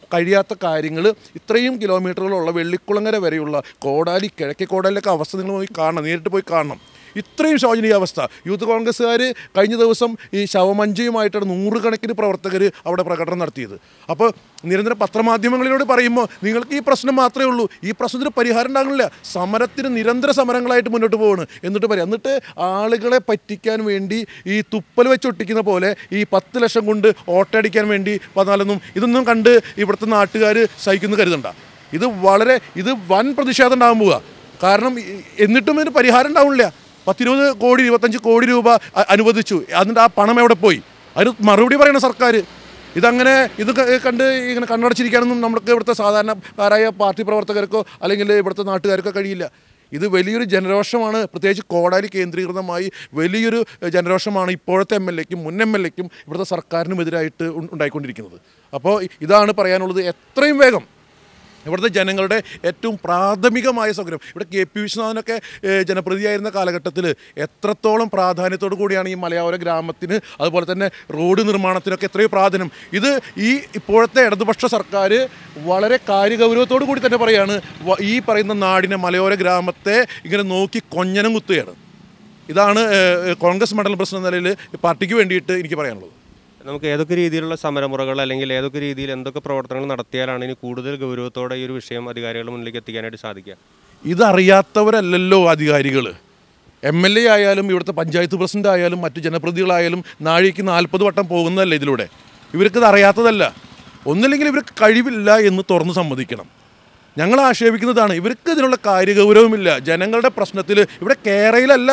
കഴിയാത്ത കാര്യങ്ങൾ ഇത്രയും കിലോമീറ്ററുകളുള്ള വെള്ളിക്കുളങ്ങര വരെയുള്ള കോടാലി, കിഴക്കേ കോടാലിലൊക്കെ അവസ്ഥ നിങ്ങൾ പോയി കാണണം, നേരിട്ട് പോയി കാണണം. ഇത്രയും ശോചനീയാവസ്ഥ. യൂത്ത് കോൺഗ്രസ്സുകാർ കഴിഞ്ഞ ദിവസം ഈ ശവമഞ്ചയുമായിട്ടാണ് 100 കണക്കിന് പ്രവർത്തകർ അവിടെ പ്രകടനം നടത്തിയത്. അപ്പോൾ നിരന്തരം പത്രമാധ്യമങ്ങളിലൂടെ പറയുമ്പോൾ നിങ്ങൾക്ക് ഈ പ്രശ്നം മാത്രമേ ഉള്ളൂ, ഈ പ്രശ്നത്തിന് പരിഹാരം ഉണ്ടാകുന്നില്ല. സമരത്തിന് നിരന്തര സമരങ്ങളായിട്ട് മുന്നോട്ട് പോവാണ്. എന്നിട്ട് ആളുകളെ പറ്റിക്കാൻ വേണ്ടി ഈ തുപ്പൽ വെച്ചൊട്ടിക്കുന്ന പോലെ ഈ 10 ലക്ഷം കൊണ്ട് ഓട്ടയടിക്കാൻ വേണ്ടി വന്നാലൊന്നും ഇതൊന്നും കണ്ട് ഇവിടുത്തെ നാട്ടുകാർ സഹിക്കുന്നു കരുതണ്ട. ഇത് വൻ പ്രതിഷേധം ഉണ്ടാകാൻ പോവുക. കാരണം എന്നിട്ടും ഇതിന് പരിഹാരം ഉണ്ടാവില്ല. 10-20 കോടി 25 കോടി രൂപ അനുവദിച്ചു, എന്നിട്ട് ആ പണം എവിടെ പോയി? അതിന് മറുപടി പറയണം സർക്കാർ. ഇത് കണ്ട് ഇങ്ങനെ കണ്ണടച്ചിരിക്കാനൊന്നും നമുക്ക് ഇവിടുത്തെ സാധാരണക്കാരായ പാർട്ടി പ്രവർത്തകർക്കോ അല്ലെങ്കിൽ ഇവിടുത്തെ നാട്ടുകാർക്കോ കഴിയില്ല. ഇത് വലിയൊരു ജനരോഷമാണ്. പ്രത്യേകിച്ച് കോടാലി കേന്ദ്രീകൃതമായി വലിയൊരു ജനരോഷമാണ് ഇപ്പോഴത്തെ MLA-ക്കും മുൻ MLA-ക്കും ഇവിടുത്തെ സർക്കാരിനുമെതിരായിട്ട് ഉണ്ടായിക്കൊണ്ടിരിക്കുന്നത്. അപ്പോൾ ഇതാണ് പറയാനുള്ളത്. എത്രയും വേഗം ഇവിടുത്തെ ജനങ്ങളുടെ ഏറ്റവും പ്രാഥമികമായ സൗകര്യം, ഇവിടെ KP വിശ്വനാഥനൊക്കെ ജനപ്രതിയായിരുന്ന കാലഘട്ടത്തിൽ എത്രത്തോളം പ്രാധാന്യത്തോടു കൂടിയാണ് ഈ മലയോര ഗ്രാമത്തിന് അതുപോലെ തന്നെ റോഡ് നിർമ്മാണത്തിനൊക്കെ എത്രയോ പ്രാധാന്യം. ഇത് ഇപ്പോഴത്തെ ഇടതുപക്ഷ സർക്കാർ വളരെ കാര്യഗൗരവത്തോടു കൂടി തന്നെ പറയുകയാണ്. ഈ പറയുന്ന നാടിനെ, മലയോര ഗ്രാമത്തെ ഇങ്ങനെ നോക്കി കൊഞ്ഞനം കുത്തുകയാണ്. ഇതാണ് കോൺഗ്രസ് മണ്ഡലം പ്രസിഡന്റ് നിലയിൽ പാർട്ടിക്ക് വേണ്ടിയിട്ട് എനിക്ക് പറയാനുള്ളത്. നമുക്ക് ഏതൊക്കെ രീതിയിലുള്ള സമരമുറകൾ അല്ലെങ്കിൽ ഏതൊക്കെ രീതിയിൽ എന്തൊക്കെ പ്രവർത്തനങ്ങൾ നടത്തിയാലാണ് ഇനി കൂടുതൽ ഗൗരവത്തോടെ ഈ ഒരു വിഷയം അധികാരികളുടെ മുന്നിലേക്ക് എത്തിക്കാനായിട്ട് സാധിക്കുക? ഇതറിയാത്തവരല്ലല്ലോ അധികാരികൾ. MLA ആയാലും ഇവിടുത്തെ പഞ്ചായത്ത് പ്രസിഡന്റ് ആയാലും മറ്റു ജനപ്രതിനിധികളായാലും നാഴിക്ക് 40 വട്ടം പോകുന്നതല്ല ഇതിലൂടെ. ഇവർക്കിത് അറിയാത്തതല്ല. ഒന്നില്ലെങ്കിൽ ഇവർക്ക് കഴിവില്ല എന്ന് തുറന്ന് സമ്മതിക്കണം. ഞങ്ങൾ ആക്ഷേപിക്കുന്നതാണ്, ഇവർക്ക് ഇതിനുള്ള കാര്യഗൗരവമില്ല. ജനങ്ങളുടെ പ്രശ്നത്തിൽ ഇവിടെ കേരളയിലല്ല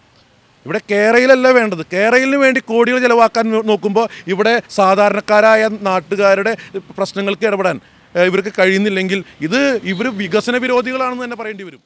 വേണ്ടത്. കേരളത്തിന് വേണ്ടി കോടികൾ ചെലവാക്കാൻ നോക്കുമ്പോൾ ഇവിടെ സാധാരണക്കാരായ നാട്ടുകാരുടെ പ്രശ്നങ്ങൾക്ക് ഇടപെടാൻ ഇവർക്ക് കഴിയുന്നില്ലെങ്കിൽ ഇവർ വികസന വിരോധികളാണെന്ന് തന്നെ പറയേണ്ടി വരും.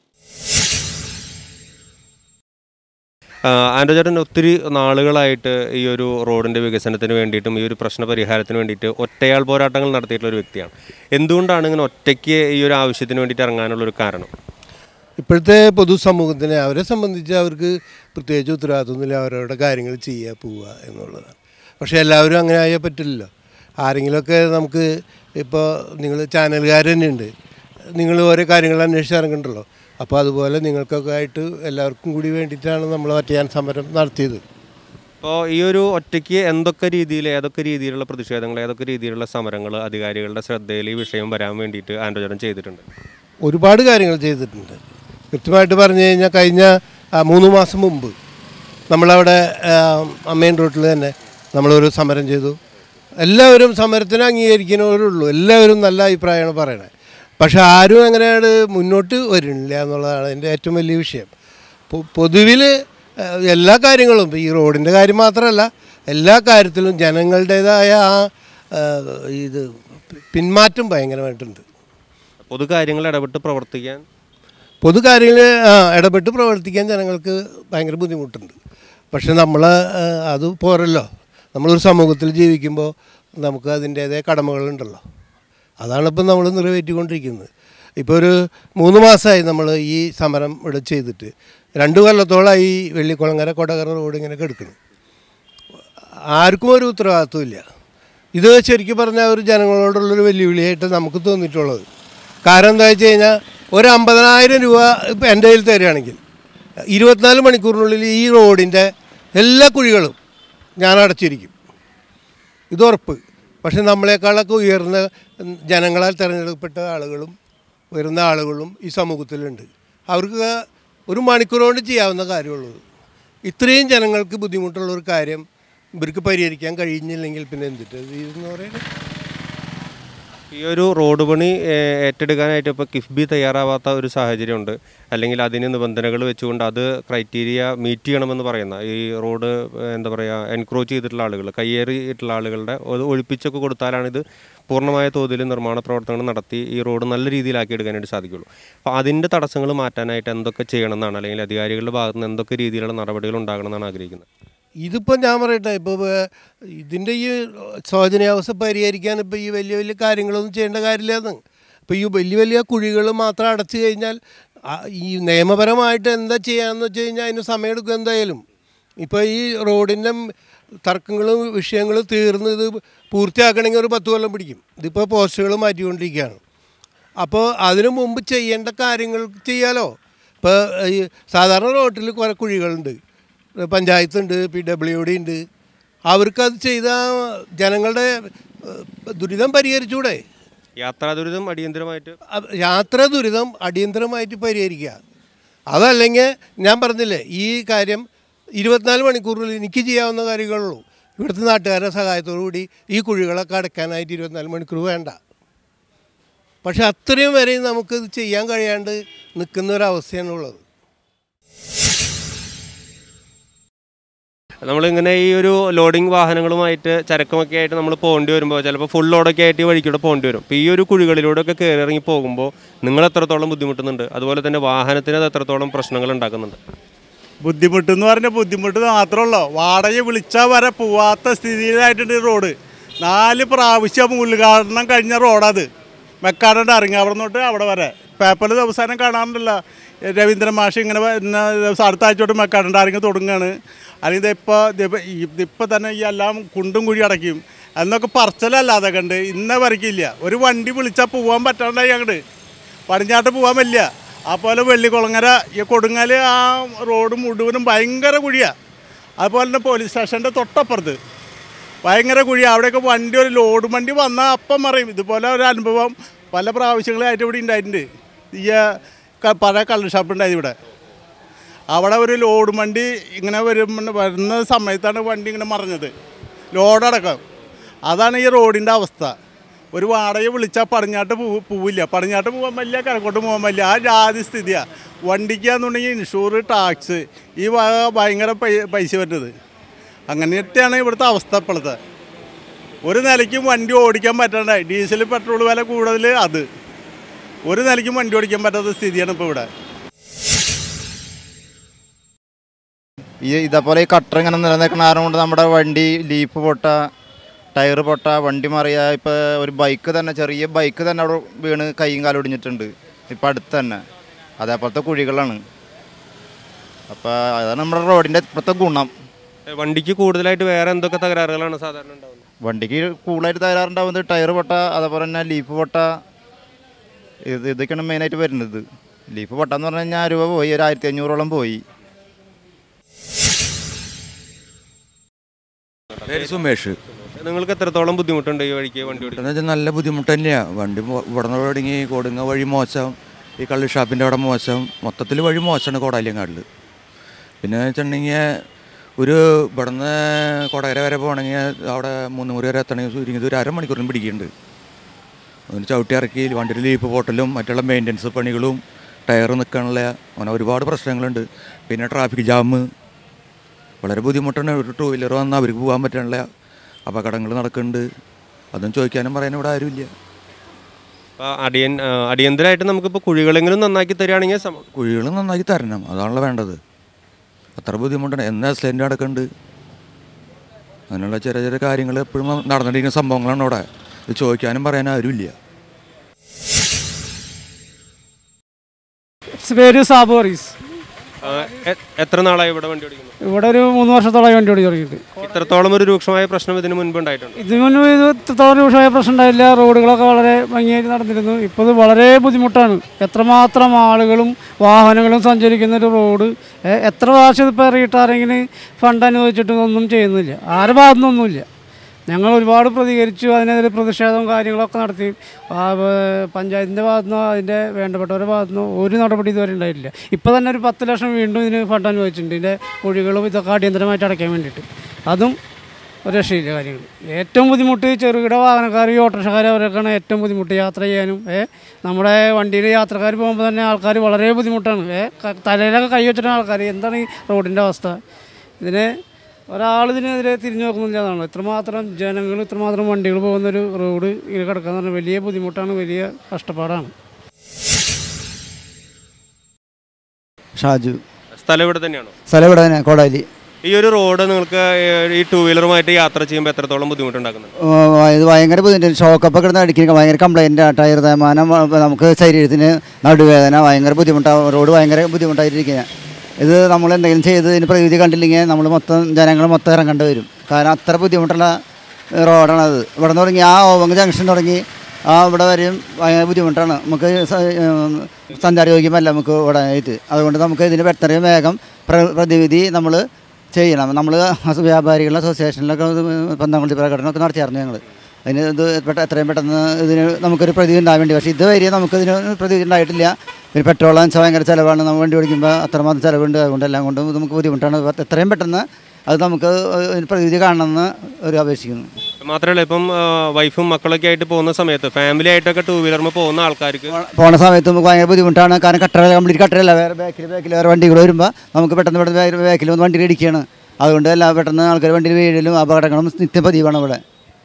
ആൻഡ്രോ ചേട്ടൻ ഒത്തിരി നാളുകളായിട്ട് ഈ ഒരു റോഡിൻ്റെ വികസനത്തിന് വേണ്ടിയിട്ടും ഈ ഒരു പ്രശ്ന പരിഹാരത്തിന് വേണ്ടിയിട്ട് ഒറ്റയാൾ പോരാട്ടങ്ങൾ നടത്തിയിട്ടുള്ള ഒരു വ്യക്തിയാണ്. എന്തുകൊണ്ടാണ് ഇങ്ങനെ ഒറ്റയ്ക്ക് ഈ ഒരു ആവശ്യത്തിന് വേണ്ടിയിട്ട് ഇറങ്ങാനുള്ളൊരു കാരണം? ഇപ്പോഴത്തെ പൊതുസമൂഹത്തിനെ അവരെ സംബന്ധിച്ച് അവർക്ക് പ്രത്യേകിച്ച് ഉത്തരവാദിത്വമൊന്നുമില്ല, അവരവരുടെ കാര്യങ്ങൾ ചെയ്യുക പോവുക എന്നുള്ളതാണ്. പക്ഷേ എല്ലാവരും അങ്ങനെ ആയാൽ പറ്റില്ലല്ലോ. ആരെങ്കിലുമൊക്കെ നമുക്ക് ഇപ്പോൾ നിങ്ങൾ ചാനലുകാർ തന്നെയുണ്ട്, നിങ്ങൾ ഓരോ കാര്യങ്ങൾ അന്വേഷിച്ച് ഇറങ്ങണ്ടല്ലോ. അപ്പോൾ അതുപോലെ നിങ്ങൾക്കൊക്കെ ആയിട്ട് എല്ലാവർക്കും കൂടി വേണ്ടിയിട്ടാണ് നമ്മൾ ഒറ്റയാൻ സമരം നടത്തിയത്. അപ്പോൾ ഈ ഒരു ഒറ്റയ്ക്ക് ഏതൊക്കെ രീതിയിലുള്ള പ്രതിഷേധങ്ങൾ, ഏതൊക്കെ രീതിയിലുള്ള സമരങ്ങൾ അധികാരികളുടെ ശ്രദ്ധയിൽ ഈ വിഷയം വരാൻ വേണ്ടിയിട്ട് ആൻഡ്രോ ചേട്ടൻ ചെയ്തിട്ടുണ്ട്? ഒരുപാട് കാര്യങ്ങൾ ചെയ്തിട്ടുണ്ട്. കൃത്യമായിട്ട് പറഞ്ഞു കഴിഞ്ഞാൽ കഴിഞ്ഞ 3 മാസം മുമ്പ് നമ്മളവിടെ മെയിൻ റോഡിൽ തന്നെ നമ്മളൊരു സമരം ചെയ്തു. എല്ലാവരും സമരത്തിന് അംഗീകരിക്കുന്നവരുള്ളൂ, എല്ലാവരും നല്ല അഭിപ്രായമാണ് പറയണത്. പക്ഷെ ആരും അങ്ങനെയാണ് മുന്നോട്ട് വരുന്നില്ല എന്നുള്ളതാണ് എൻ്റെ ഏറ്റവും വലിയ വിഷയം. പൊതുവിൽ എല്ലാ കാര്യങ്ങളും, ഈ റോഡിൻ്റെ കാര്യം മാത്രമല്ല, എല്ലാ കാര്യത്തിലും ജനങ്ങളുടേതായ ആ പിന്മാറ്റം ഭയങ്കരമായിട്ടുണ്ട്. പൊതുകാര്യങ്ങൾ ഇടപെട്ട് പ്രവർത്തിക്കാൻ ജനങ്ങൾക്ക് ഭയങ്കര ബുദ്ധിമുട്ടുണ്ട്. പക്ഷെ നമ്മൾ അത് പോരല്ലോ. നമ്മളൊരു സമൂഹത്തിൽ ജീവിക്കുമ്പോൾ നമുക്ക് അതിൻ്റേതായ കടമകളുണ്ടല്ലോ. അതാണിപ്പം നമ്മൾ നിറവേറ്റിക്കൊണ്ടിരിക്കുന്നത്. ഇപ്പോൾ ഒരു 3 മാസമായി നമ്മൾ ഈ സമരം ഇവിടെ ചെയ്തിട്ട്. 2 കൊല്ലത്തോളമായി ഈ വെള്ളിക്കുളങ്ങര കൊടകര റോഡ് ഇങ്ങനെ കിടക്കുന്നു. ആർക്കും ഒരു ഉത്തരവാദിത്വമില്ല. ഇത് ശരിക്കും പറഞ്ഞാൽ ഒരു ജനങ്ങളോടുള്ളൊരു വെല്ലുവിളിയായിട്ട് നമുക്ക് തോന്നിയിട്ടുള്ളത്. കാരണം എന്താ വെച്ച് കഴിഞ്ഞാൽ ഒരു 50,000 രൂപ ഇപ്പം എൻ്റെ കയ്യിൽ തരികയാണെങ്കിൽ 24 മണിക്കൂറിനുള്ളിൽ ഈ റോഡിൻ്റെ എല്ലാ കുഴികളും ഞാൻ അടച്ചിരിക്കും, ഇത് ഉറപ്പ്. പക്ഷെ നമ്മളെക്കാളൊക്കെ ഉയർന്ന ജനങ്ങളാൽ തിരഞ്ഞെടുക്കപ്പെട്ട ഉയർന്ന ആളുകളും ഈ സമൂഹത്തിലുണ്ട്. അവർക്ക് ഒരു മണിക്കൂർ കൊണ്ട് ചെയ്യാവുന്ന കാര്യമുള്ളത്. ഇത്രയും ജനങ്ങൾക്ക് ബുദ്ധിമുട്ടുള്ള ഒരു കാര്യം ഇവർക്ക് പരിഹരിക്കാൻ കഴിഞ്ഞില്ലെങ്കിൽ പിന്നെ എന്തിട്ട് എന്ന് പറയുന്നത്. ഈ ഒരു റോഡ് പണി ഏറ്റെടുക്കാനായിട്ട് ഇപ്പോൾ കിഫ്ബി തയ്യാറാവാത്ത ഒരു സാഹചര്യമുണ്ട്, അല്ലെങ്കിൽ അതിന് നിബന്ധനകൾ വെച്ചുകൊണ്ട് അത് ക്രൈറ്റീരിയ മീറ്റ് ചെയ്യണമെന്ന് പറയുന്ന ഈ റോഡ് എൻക്രോച്ച് ചെയ്തിട്ടുള്ള ആളുകൾ, കയ്യേറിയിട്ടുള്ള ആളുകളുടെ ഒഴിപ്പിച്ചൊക്കെ കൊടുത്താലാണ് ഇത് പൂർണ്ണമായ തോതിൽ നിർമ്മാണ പ്രവർത്തനങ്ങൾ നടത്തി ഈ റോഡ് നല്ല രീതിയിലാക്കി എടുക്കാനായിട്ട് സാധിക്കുള്ളൂ. അപ്പോൾ അതിൻ്റെ തടസ്സങ്ങൾ മാറ്റാനായിട്ട് എന്തൊക്കെ ചെയ്യണമെന്നാണ്, അല്ലെങ്കിൽ അധികാരികളുടെ ഭാഗത്ത് നിന്ന് എന്തൊക്കെ രീതിയിലുള്ള നടപടികൾ ഉണ്ടാകണമെന്നാണ് ആഗ്രഹിക്കുന്നത്? ഇതിപ്പോൾ ഞാൻ പറയട്ടെ, ഇപ്പോൾ ഇതിൻ്റെ ഈ ശോചനീയാവസ്ഥ പരിഹരിക്കാൻ ഇപ്പോൾ ഈ വലിയ വലിയ കാര്യങ്ങളൊന്നും ചെയ്യേണ്ട കാര്യമില്ലെന്ന്. ഇപ്പോൾ ഈ വലിയ കുഴികൾ മാത്രം അടച്ചു കഴിഞ്ഞാൽ ഈ നിയമപരമായിട്ട് എന്താ ചെയ്യാമെന്ന് വെച്ച് കഴിഞ്ഞാൽ അതിന് സമയമെടുക്കും എന്തായാലും. ഇപ്പോൾ ഈ റോഡിൻ്റെ തർക്കങ്ങളും വിഷയങ്ങളും തീർന്ന് ഇത് പൂർത്തിയാക്കണമെങ്കിൽ ഒരു 10 കൊല്ലം പിടിക്കും. ഇതിപ്പോൾ പോസ്റ്റുകൾ മാറ്റിക്കൊണ്ടിരിക്കുകയാണ്. അപ്പോൾ അതിനു മുമ്പ് ചെയ്യേണ്ട കാര്യങ്ങൾ ചെയ്യാലോ. ഇപ്പോൾ ഈ സാധാരണ റോട്ടിൽ കുറേ കുഴികളുണ്ട്, പഞ്ചായത്തുണ്ട്, PWD ഉണ്ട്. അവർക്കത് ചെയ്താൽ ജനങ്ങളുടെ ദുരിതം പരിഹരിച്ചൂടെ? യാത്രാ ദുരിതം അടിയന്തരമായിട്ട് പരിഹരിക്കുക. അതല്ലെങ്കിൽ ഞാൻ പറഞ്ഞില്ലേ, ഈ കാര്യം 24 മണിക്കൂറിൽ എനിക്ക് ചെയ്യാവുന്ന കാര്യങ്ങളുള്ളൂ. ഇവിടുത്തെ നാട്ടുകാരുടെ സഹായത്തോടു കൂടി ഈ കുഴികളൊക്കെ അടയ്ക്കാനായിട്ട് 24 മണിക്കൂർ വേണ്ട. പക്ഷെ അത്രയും വരെ നമുക്കിത് ചെയ്യാൻ കഴിയാണ്ട് നിൽക്കുന്ന ഒരവസ്ഥയാണുള്ളത്. നമ്മളിങ്ങനെ ഈ ഒരു ലോഡിങ് വാഹനങ്ങളുമായിട്ട് ചരക്കുമൊക്കെ ആയിട്ട് നമ്മൾ പോകേണ്ടി വരുമ്പോൾ ചിലപ്പോൾ ഫുൾ ലോഡൊക്കെ ആയിട്ട് ഈ വഴിക്കൂടെ പോകേണ്ടി വരും. അപ്പോൾ ഈ ഒരു കുഴികളിലൂടെയൊക്കെ കയറി ഇറങ്ങി പോകുമ്പോൾ നിങ്ങൾ എത്രത്തോളം ബുദ്ധിമുട്ടുന്നുണ്ട്, അതുപോലെ തന്നെ വാഹനത്തിന് അത് എത്രത്തോളം പ്രശ്നങ്ങൾ ഉണ്ടാക്കുന്നുണ്ട്? ബുദ്ധിമുട്ടെന്ന് പറഞ്ഞാൽ ബുദ്ധിമുട്ട് മാത്രമല്ലോ, വാടക വിളിച്ചാൽ വരെ പോവാത്ത സ്ഥിതിയിലായിട്ടുണ്ട് ഈ റോഡ്. 4 പ്രാവശ്യം ഉദ്ഘാടനം കഴിഞ്ഞ റോഡത്. മെക്കാടൻ്റെ ഇറങ്ങി അവിടെ നിന്നോട്ട് അവിടെ വരെ പേപ്പറിൽ അവസാനം കാണാറുണ്ടല്ലോ, രവീന്ദ്രൻ മാഷ് ഇങ്ങനെ അടുത്ത ആഴ്ചയോട്ട് മെക്കാടൻ്റെ ഇറങ്ങി തുടങ്ങുകയാണ്. അല്ലെങ്കിൽ ഇതിപ്പോൾ തന്നെ ഈ എല്ലാം കുണ്ടും കുഴി അടയ്ക്കും എന്നൊക്കെ പറച്ചലല്ലാതെ കണ്ട് ഇന്ന വരയ്ക്കില്ല. ഒരു വണ്ടി വിളിച്ചാൽ പോകാൻ പറ്റാണ്ടായി അങ്ങോട്ട് പടിഞ്ഞാട്ട് പോകാൻ പറ്റില്ല. അതുപോലെ വെള്ളിക്കുളങ്ങര ഈ കൊടുങ്ങൽ ആ റോഡ് മുഴുവനും ഭയങ്കര കുഴിയാണ്. അതുപോലെ തന്നെ പോലീസ് സ്റ്റേഷൻ്റെ തൊട്ടപ്പുറത്ത് ഭയങ്കര കുഴിയാണ്. അവിടെയൊക്കെ വണ്ടി ഒരു ലോഡ് വണ്ടി വന്നാൽ അപ്പം മറിയും. ഇതുപോലെ ഒരു അനുഭവം പല പ്രാവശ്യങ്ങളായിട്ട് ഇവിടെ ഉണ്ടായിട്ടുണ്ട്. ഈ പഴയ കള്ള് ഷാപ്പ് ഉണ്ടായത് ഇവിടെ. അവിടെ ഒരു ലോഡ് വണ്ടി ഇങ്ങനെ വരുന്ന സമയത്താണ് വണ്ടി ഇങ്ങനെ മറിഞ്ഞത്, ലോഡടക്കം. അതാണ് ഈ റോഡിൻ്റെ അവസ്ഥ. ഒരു വാടക വിളിച്ചാൽ പടിഞ്ഞാട്ട് പോവില്ല, പടിഞ്ഞാട്ട് പോകാൻ പറ്റില്ല, കിഴക്കോട്ട് പോകാൻ പറ്റില്ല. ആ ജാതി സ്ഥിതിയാണ്. വണ്ടിക്കാന്നുണ്ടെങ്കിൽ ഇൻഷൂർ, ടാക്സ്, ഈ ഭയങ്കര പൈസ വരുന്നത്. അങ്ങനെയൊക്കെയാണ് ഇവിടുത്തെ അവസ്ഥ ഇപ്പോഴത്തെ. ഒരു നിലയ്ക്കും വണ്ടി ഓടിക്കാൻ പറ്റാണ്ടായി. ഡീസൽ പെട്രോൾ വില കൂടുതൽ, അത് ഒരു നിലയ്ക്കും വണ്ടി ഓടിക്കാൻ പറ്റാത്ത സ്ഥിതിയാണ് ഇപ്പോൾ ഇവിടെ. ഇതേപോലെ ഈ കട്ടർ ഇങ്ങനെ നിലനിൽക്കുന്ന കാരണം കൊണ്ട് നമ്മുടെ വണ്ടി ലീഫ് പൊട്ട, ടയർ പൊട്ട, വണ്ടി മറിയുക. ഇപ്പോൾ ഒരു ബൈക്ക് തന്നെ, ചെറിയ ബൈക്ക് തന്നെ അവിടെ വീണ് കൈയും കാലും ഒടിഞ്ഞിട്ടുണ്ട് ഇപ്പം അടുത്ത് തന്നെ. അതേപോലത്തെ കുഴികളാണ്. അപ്പോൾ അതാണ് നമ്മുടെ റോഡിൻ്റെ ഇപ്പോഴത്തെ ഗുണം. വണ്ടിക്ക് കൂടുതലായിട്ട് വേറെ എന്തൊക്കെ തകരാറുകളാണ് സാധാരണ ഉണ്ടാവുന്നത്? വണ്ടിക്ക് കൂടുതലായിട്ട് തകരാറുണ്ടാവുന്നത് ടയർ പൊട്ട, അതേപോലെ തന്നെ ലീഫ് പൊട്ട, ഇതൊക്കെയാണ് മെയിനായിട്ട് വരുന്നത്. ലീഫ് പൊട്ട എന്ന് പറഞ്ഞു കഴിഞ്ഞാൽ രൂപ പോയി, ഒരു 1500ഓളം പോയി. പേര് സുമേഷ്. നിങ്ങൾക്ക് എത്രത്തോളം ബുദ്ധിമുട്ടുണ്ട് ഈ വഴിക്ക് വണ്ടി ഓടിക്കുന്നത്? വെച്ചാൽ നല്ല ബുദ്ധിമുട്ട് തന്നെയാണ്. വണ്ടി ഇവിടെ നിന്ന് തുടങ്ങി കൊടുങ്ങ വഴി മോശം, ഈ കള്ള് ഷാപ്പിൻ്റെ അവിടെ മോശം, മൊത്തത്തിൽ വഴി മോശമാണ് കോടാലിയങ്കാടിൽ. പിന്നെ വെച്ചിട്ടുണ്ടെങ്കിൽ ഒരു ഇവിടുന്ന് കൊടകര വരെ പോകണമെങ്കിൽ അവിടെ 3 മുറി വരെ എത്തണമെങ്കിൽ ഒരു അരമണിക്കൂറിന് പിടിക്കുന്നുണ്ട്. അതിന് ചവിട്ടി ഇറക്കി വണ്ടിയുടെ ലീപ്പ് പോട്ടലും മറ്റുള്ള മെയിൻ്റനൻസ് പണികളും ടയർ നിൽക്കാനുള്ള അങ്ങനെ ഒരുപാട് പ്രശ്നങ്ങളുണ്ട്. പിന്നെ ട്രാഫിക് ജാം വളരെ ബുദ്ധിമുട്ടാണ്. ഒരു 2 വീലർ വന്നാൽ അവർക്ക് പോകാൻ പറ്റാനുള്ള അപകടങ്ങൾ നടക്കുന്നുണ്ട്. അതും ചോദിക്കാനും പറയാനും ഇവിടെ ആരുമില്ല. അടിയന്തരമായിട്ട് നമുക്കിപ്പോൾ കുഴികളെങ്കിലും നന്നാക്കി തരികയാണെങ്കിൽ കുഴികൾ നന്നാക്കി തരണം, അതാണല്ലോ വേണ്ടത്. അത്ര ബുദ്ധിമുട്ടാണ്. എന്ന് ആക്സിഡൻറ്റ് നടക്കുന്നുണ്ട്. അങ്ങനെയുള്ള ചെറിയ ചെറിയ കാര്യങ്ങൾ എപ്പോഴും നടന്നിരിക്കുന്ന സംഭവങ്ങളാണ് അവിടെ. ഇത് ചോദിക്കാനും പറയാനും ആരുമില്ല. പേര് സാബു ഹറീസ്. എത്ര നാളായി ഇവിടെ വണ്ടി ഓടിക്കുന്നത്? ഇവിടെ ഒരു 3 വർഷത്തോളമായി വണ്ടി ഓടി തുടങ്ങിയിട്ട്. ഇത്രത്തോളം ഒരു രൂക്ഷമായ പ്രശ്നം ഇതിന് മുൻപ് ഉണ്ടായിട്ടുണ്ട്? ഇതിന് മുൻപ് ഇത് ഇത്രത്തോളം രൂക്ഷമായ പ്രശ്നം ഉണ്ടായില്ല. റോഡുകളൊക്കെ വളരെ ഭംഗിയായിട്ട് നടന്നിരുന്നു. ഇപ്പോൾ ഇത് വളരെ ബുദ്ധിമുട്ടാണ്. എത്രമാത്രം ആളുകളും വാഹനങ്ങളും സഞ്ചരിക്കുന്ന ഒരു റോഡ്. എത്ര പ്രാവശ്യം ഇപ്പോൾ ഇറങ്ങിയിട്ടാരെങ്കിലും ഫണ്ട് അനുവദിച്ചിട്ടും ഒന്നും ചെയ്യുന്നില്ല. ആരുടെ ഭാഗത്തുനിന്നൊന്നുമില്ല. ഞങ്ങൾ ഒരുപാട് പ്രതികരിച്ചു, അതിനെതിരെ പ്രതിഷേധവും കാര്യങ്ങളൊക്കെ നടത്തി. പഞ്ചായത്തിൻ്റെ ഭാഗത്തുനിന്നോ അതിൻ്റെ വേണ്ടപ്പെട്ടവരുടെ ഭാഗത്തുനിന്നോ ഒരു നടപടി ഇതുവരെ ഉണ്ടായിട്ടില്ല. ഇപ്പോൾ തന്നെ ഒരു 10 ലക്ഷം വീണ്ടും ഇതിന് ഫണ്ട് അനുവദിച്ചിട്ടുണ്ട്. ഇതിൻ്റെ കുഴികളും ഇതൊക്കെ അടിയന്തരമായിട്ട് അടയ്ക്കാൻ വേണ്ടിയിട്ട്. അതും ഒരു രക്ഷയില്ല കാര്യങ്ങൾ. ഏറ്റവും ബുദ്ധിമുട്ട് ചെറുകിട വാഹനക്കാർ, ഈ ഓട്ടോറിക്ഷക്കാർ, അവരൊക്കെയാണ് ഏറ്റവും ബുദ്ധിമുട്ട് യാത്ര ചെയ്യാനും. നമ്മുടെ വണ്ടിയിൽ യാത്രക്കാർ പോകുമ്പോൾ തന്നെ ആൾക്കാർ വളരെ ബുദ്ധിമുട്ടാണ്. തലയിലൊക്കെ കൈ വെച്ചിട്ടാണ് ആൾക്കാർ. എന്താണ് ഈ റോഡിൻ്റെ അവസ്ഥ? ഇതിനെ ഒരാളിതിനെതിരെ തിരിഞ്ഞു നോക്കുന്നില്ല എന്നാണ്. ഇത്രമാത്രം ജനങ്ങൾ, ഇത്രമാത്രം വണ്ടികൾ പോകുന്നൊരു റോഡ് ഇത് കിടക്കാന്ന് പറഞ്ഞാൽ വലിയ ബുദ്ധിമുട്ടാണ്, വലിയ കഷ്ടപ്പാടാണ്. ഷാജു. സ്ഥലം ഇവിടെ തന്നെയാണോ? സ്ഥലം ഇവിടെ തന്നെ, കോടാലി. ഈ ഒരു റോഡ് നിങ്ങൾക്ക് ഈ 2 വീലറുമായിട്ട് യാത്ര ചെയ്യുമ്പോൾ എത്രത്തോളം ബുദ്ധിമുട്ടുണ്ടാക്കുന്നുണ്ട്? ഇത് ഭയങ്കര ബുദ്ധിമുട്ട്. ഷോക്കപ്പ് കിടന്ന് അടിക്കുന്ന ഭയങ്കര കംപ്ലൈൻറ്റ്. ടയർ തേയ്മാനം, നമുക്ക് ശരീരത്തിന് നടുവേദന, ഭയങ്കര ബുദ്ധിമുട്ടാണ്. റോഡ് ഭയങ്കര ബുദ്ധിമുട്ടായിട്ടിരിക്കുക. ഇത് നമ്മൾ എന്തെങ്കിലും ചെയ്ത് ഇതിന് പ്രകൃതി കണ്ടില്ലെങ്കിൽ നമ്മൾ ജനങ്ങൾ മൊത്തം ഇറങ്ങേണ്ടി വരും. കാരണം അത്ര ബുദ്ധിമുട്ടുള്ള റോഡാണത്. ഇവിടെ നിന്ന് തുടങ്ങി ആ ഓവങ് ജംഗ്ഷൻ തുടങ്ങി ഇവിടെ വരെയും ഭയങ്കര ബുദ്ധിമുട്ടാണ്. നമുക്ക് സഞ്ചാരയോഗ്യമല്ല നമുക്ക് ഇവിടെ ആയിട്ട്. അതുകൊണ്ട് നമുക്ക് ഇതിന് എത്രയും വേഗം പ്രതിവിധി നമ്മൾ ചെയ്യണം. നമ്മൾ വ്യാപാരികളുടെ അസോസിയേഷനിലൊക്കെ പന്തംകൊള്ളി പ്രകടനമൊക്കെ നടത്തിയായിരുന്നു ഞങ്ങൾ. അതിന് ഇത് എത്രയും പെട്ടെന്ന് ഇതിന് നമുക്കൊരു പ്രതിവിധി ഉണ്ടാകാൻ വേണ്ടി. പക്ഷേ ഇതുവരെ നമുക്കിതിന് പ്രതിവിധി ഉണ്ടായിട്ടില്ല. പിന്നെ പെട്രോൾ വെച്ചാൽ ഭയങ്കര ചിലവാണ്. നമ്മൾ വണ്ടി ഓടിക്കുമ്പോൾ അത്രമാത്രം ചിലവുണ്ട്. അതുകൊണ്ട് എല്ലാം കൊണ്ടും നമുക്ക് ബുദ്ധിമുട്ടാണ്. എത്രയും പെട്ടെന്ന് അത് നമുക്ക് പ്രതിവിധി കാണണമെന്ന് ഒരു അപേക്ഷിക്കുന്നു. മാത്രമല്ല, ഇപ്പം വൈഫും മക്കളൊക്കെ ആയിട്ട് പോകുന്ന സമയത്ത് ഫാമിലി ആയിട്ടൊക്കെ ടൂ വീലറിൽ പോകുന്ന ആൾക്കാർക്ക് പോകുന്ന സമയത്ത് നമുക്ക് ഭയങ്കര ബുദ്ധിമുട്ടാണ്. കാരണം കംപ്ലീറ്റ് കട്ടറല്ല, വേറെ ബാക്കിൽ വേറെ വണ്ടികൾ വരുമ്പോൾ നമുക്ക് പെട്ടെന്ന് ബാക്കിൽ വന്ന് വണ്ടിയിൽ ഇടിക്കുകയാണ്. അതുകൊണ്ട് എല്ലാം പെട്ടെന്ന് ആൾക്കാർ വണ്ടിയിൽ വീഴലും അപകടങ്ങളും നിത്യപതിവാണ് ഇവിടെ.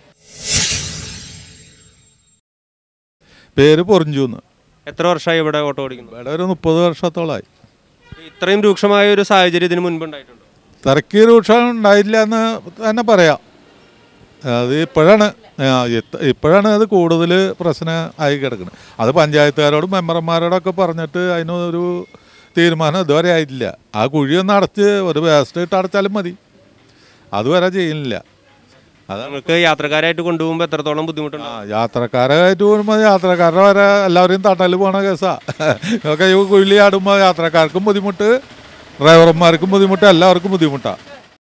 പേര് പൊറിഞ്ചൂന്ന്. എത്ര വർഷമായി ഇവിടെ ഓട്ടോ ഓടിക്കുന്നു? ഇവിടെ ഒരു 30 വർഷത്തോളമായി. ഇത്രയും രൂക്ഷമായ ഒരു സാഹചര്യം ഇതിന് മുൻപ് ഉണ്ടായിട്ടുണ്ടോ? തിരക്ക് രൂക്ഷം ഉണ്ടായില്ല എന്ന് തന്നെ പറയാം. അത് ഇപ്പോഴാണ് അത് കൂടുതൽ പ്രശ്നം ആയി കിടക്കുന്നത്. അത് പഞ്ചായത്തുകാരോടും മെമ്പർമാരോടൊക്കെ പറഞ്ഞിട്ട് അതിനൊരു തീരുമാനം ഇതുവരെ ആയിട്ടില്ല. ആ കുഴിയൊന്ന് അടച്ച് ഒരു വേസ്റ്റ് ഇട്ട് അടച്ചാലും മതി. അതുവരെ ചെയ്യുന്നില്ല. അത് നമുക്ക് യാത്രക്കാരായിട്ട് കൊണ്ടുപോകുമ്പോൾ എത്രത്തോളം ബുദ്ധിമുട്ടുണ്ട്? യാത്രക്കാരായിട്ട് പോകുമ്പോൾ യാത്രക്കാരുടെ വരെ എല്ലാവരെയും തട്ടൽ പോണ കേസാണ്. ഒക്കെ ഈ കുഴി ആടുമ്പോൾ യാത്രക്കാർക്കും ബുദ്ധിമുട്ട്, ഡ്രൈവർമാർക്കും ബുദ്ധിമുട്ട്, എല്ലാവർക്കും ബുദ്ധിമുട്ടാണ്.